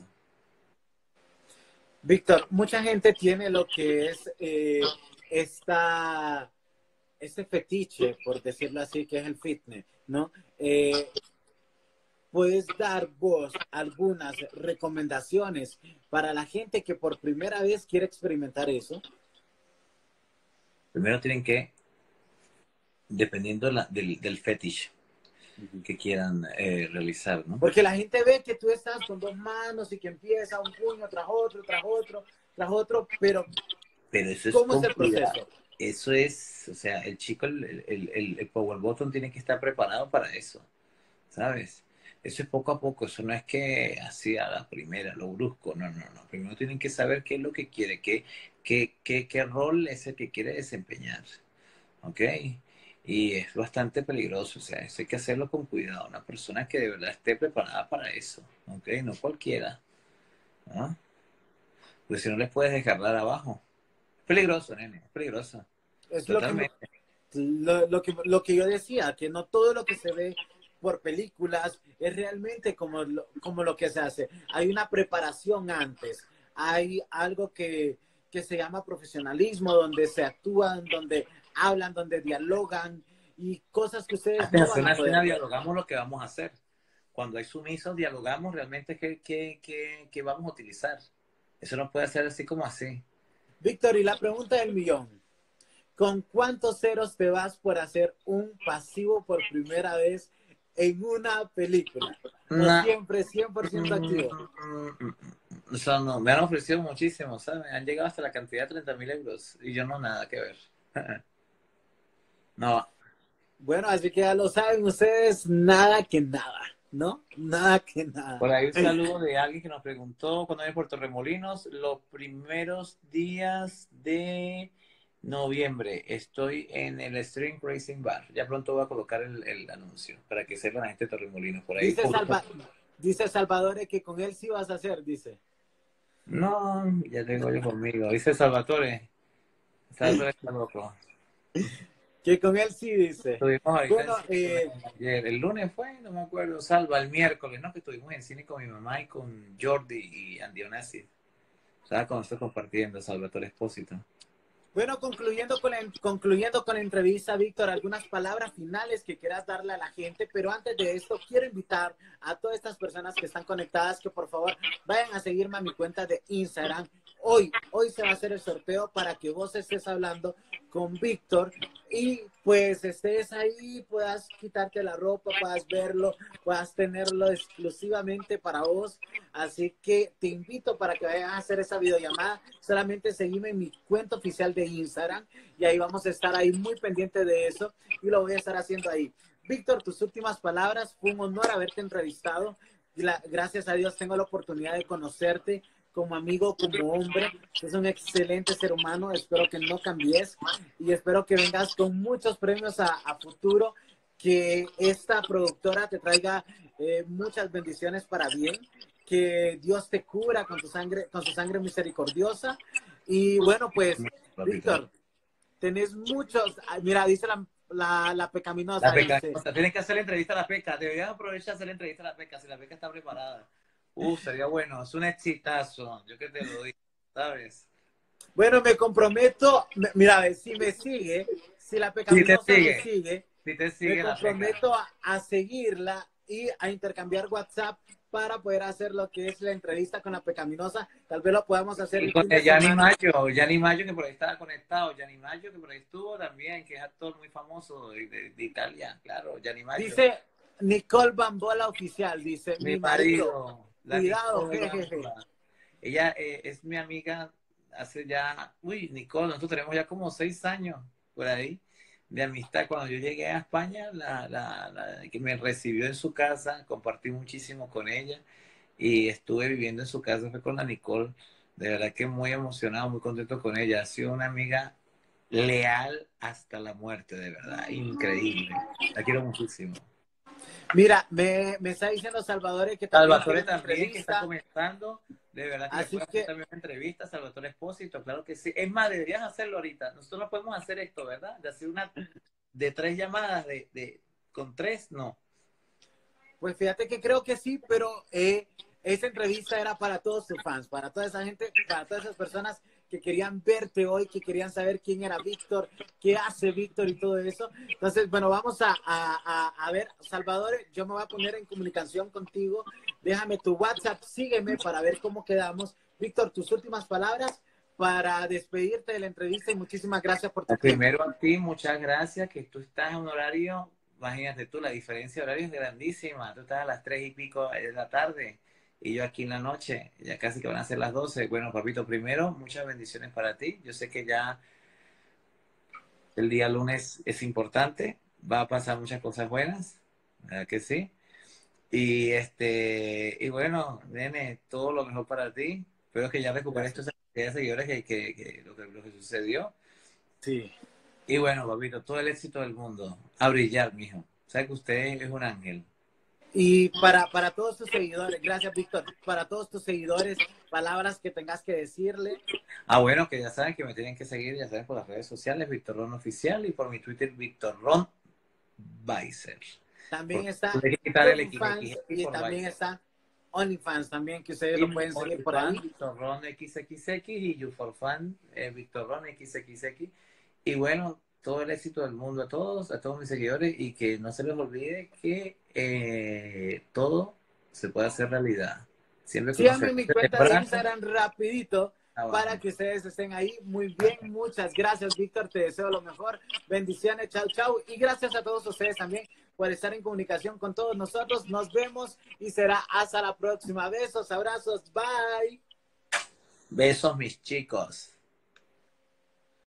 Víctor, mucha gente tiene lo que es eh, esta, este fetiche, por decirlo así, que es el fitness, ¿no? Eh, ¿Puedes dar vos algunas recomendaciones para la gente que por primera vez quiere experimentar eso? Primero tienen que, dependiendo la, del, del fetiche que quieran eh, realizar, ¿no? Porque la gente ve que tú estás con dos manos y que empieza un puño tras otro, tras otro, tras otro, pero, pero eso es ¿cómo es el proceso? cuidado. Eso es, o sea, el chico, el, el, el, el power button tiene que estar preparado para eso, ¿sabes? Eso es poco a poco, eso no es que así a la primera, lo brusco, no, no, no. Primero tienen que saber qué es lo que quiere, qué, qué, qué, qué rol es el que quiere desempeñar, ¿ok? Y es bastante peligroso, o sea, eso hay que hacerlo con cuidado. Una persona que de verdad esté preparada para eso, ¿ok? No cualquiera, ¿no? Pues si no les puedes desgarrar abajo. Es peligroso, nene, es peligroso. Es lo que, Totalmente. lo, lo, que, lo que yo decía, que no todo lo que se ve por películas, es realmente como lo, como lo que se hace. Hay una preparación antes, hay algo que, que se llama profesionalismo, donde se actúan, donde hablan, donde dialogan y cosas que ustedes Antes de no hacer van a una poder escena, ver. dialogamos lo que vamos a hacer. Cuando hay sumisos, dialogamos realmente qué, qué, qué, qué vamos a utilizar. Eso no puede ser así como así. Víctor, y la pregunta del millón. ¿Con cuántos ceros te vas por hacer un pasivo por primera vez en una película? ¿O Nah. siempre cien por ciento activo? O sea, no, me han ofrecido muchísimo, ¿sabes? Han llegado hasta la cantidad de treinta mil euros y yo no nada que ver. No. Bueno, así que ya lo saben ustedes, nada que nada, ¿no? Nada que nada. Por ahí un saludo de alguien que nos preguntó cuando en Puerto Remolinos, los primeros días de noviembre. Estoy en el String Racing Bar. Ya pronto voy a colocar el, el anuncio para que sepan la gente de Torremolinos. Por ahí. Dice, Salva, dice Salvador que con él sí vas a hacer, dice. No, ya tengo yo conmigo. Dice Salvatore. Salvatore está loco. Que con él sí, dice. Estuvimos ahorita Bueno, en cine eh, ayer. El lunes fue, no me acuerdo, Salva, el miércoles, ¿no? Que estuvimos en cine con mi mamá y con Jordi y Andy Onassi. Estaba con nosotros compartiendo, Salvatore Espósito. bueno, concluyendo con, la, concluyendo con la entrevista, Víctor, algunas palabras finales que quieras darle a la gente, pero antes de esto, quiero invitar a todas estas personas que están conectadas que por favor vayan a seguirme a mi cuenta de Instagram. Hoy, hoy se va a hacer el sorteo para que vos estés hablando con Víctor y pues estés ahí, puedas quitarte la ropa, puedas verlo, puedas tenerlo exclusivamente para vos. Así que te invito para que vayas a hacer esa videollamada. Solamente seguime en mi cuenta oficial de Instagram y ahí vamos a estar ahí muy pendiente de eso y lo voy a estar haciendo ahí. Víctor, tus últimas palabras, fue un honor haberte entrevistado. Gracias a Dios tengo la oportunidad de conocerte como amigo, como hombre. Es un excelente ser humano. Espero que no cambies y espero que vengas con muchos premios a, a futuro, que esta productora te traiga eh, muchas bendiciones para bien, que Dios te cubra con tu sangre, con su sangre misericordiosa. Y bueno, pues, Víctor, tenés muchos, mira, dice la, la, la pecaminosa. La Peca, dice, tienes que hacer la entrevista a la Peca. Deberías aprovechar a hacer la entrevista a la Peca, si la Peca está preparada. Uh, sería bueno, es un exitazo. Yo que te lo digo, ¿sabes? Bueno, me comprometo, mira, si me sigue, si la pecaminosa si sigue, me sigue, si te sigue me comprometo a, a seguirla y a intercambiar WhatsApp para poder hacer lo que es la entrevista con la pecaminosa. Tal vez lo podamos hacer. Y con Gianni Mayo, Gianni Mayo que por ahí estaba conectado, Gianni Mayo que por ahí estuvo también, que es actor muy famoso de, de, de Italia, claro, Gianni Mayo. Dice Nicole Bambola Oficial, dice, mi, mi marido, marido cuidado, jejeje. Ella eh, es mi amiga hace ya, uy, Nicole, nosotros tenemos ya como seis años por ahí de amistad. Cuando yo llegué a España, la, la, la que me recibió en su casa, compartí muchísimo con ella y estuve viviendo en su casa, fue con la Nicole. De verdad que muy emocionado, muy contento con ella. Ha sido una amiga leal hasta la muerte, de verdad, increíble. La quiero muchísimo. Mira, me, me está diciendo Salvador que también, Salvatore también, que está comentando. De verdad que Así le puedo que... hacer también una entrevista, Salvatore Espósito, claro que sí. Es más, deberías hacerlo ahorita. Nosotros no podemos hacer esto, ¿verdad? De hacer una de tres llamadas, de, de con tres, no. Pues fíjate que creo que sí, pero eh, esa entrevista era para todos tus fans, para toda esa gente, para todas esas personas que querían verte hoy, que querían saber quién era Víctor, qué hace Víctor y todo eso. Entonces, bueno, vamos a, a, a, a ver, Salvador, yo me voy a poner en comunicación contigo. Déjame tu WhatsApp, sígueme para ver cómo quedamos. Víctor, tus últimas palabras para despedirte de la entrevista y muchísimas gracias por tu tiempo. Primero a ti, muchas gracias, que tú estás en un horario, imagínate tú, la diferencia de horario es grandísima. Tú estás a las tres y pico de la tarde. Y yo aquí en la noche, ya casi que van a ser las doce. Bueno, papito, primero, muchas bendiciones para ti. Yo sé que ya el día lunes es importante. Va a pasar muchas cosas buenas, ¿verdad que sí? Y, este, y bueno, nene, todo lo mejor para ti. Espero que ya recuperes esa cantidad de seguidores que, que, que, lo que lo que sucedió. Sí. Y bueno, papito, todo el éxito del mundo. A brillar, mijo. Sabes que usted es un ángel. Y para, para todos tus seguidores, gracias Víctor, para todos tus seguidores, palabras que tengas que decirle. Ah, bueno, que ya saben que me tienen que seguir, ya saben, por las redes sociales, Víctor Ron Oficial, y por mi Twitter, Víctor Ron Weiser. También está Tuve que quitar el OnlyFans X X X y por también baile. está OnlyFans también, que ustedes Y lo pueden seguir por ahí. Víctor Ron X X X y You for Fun, eh, Víctor Ron X X X. Y bueno, todo el éxito del mundo a todos, a todos mis seguidores, y que no se les olvide que eh, todo se puede hacer realidad. Siempre que uno Síganme se en mi se cuenta de abraza, Instagram rapidito abajo. para que ustedes estén ahí. Muy bien, muchas gracias, Víctor. Te deseo lo mejor. Bendiciones, chau, chau. Y gracias a todos ustedes también por estar en comunicación con todos nosotros. Nos vemos y será hasta la próxima. Besos, abrazos, bye. Besos, mis chicos.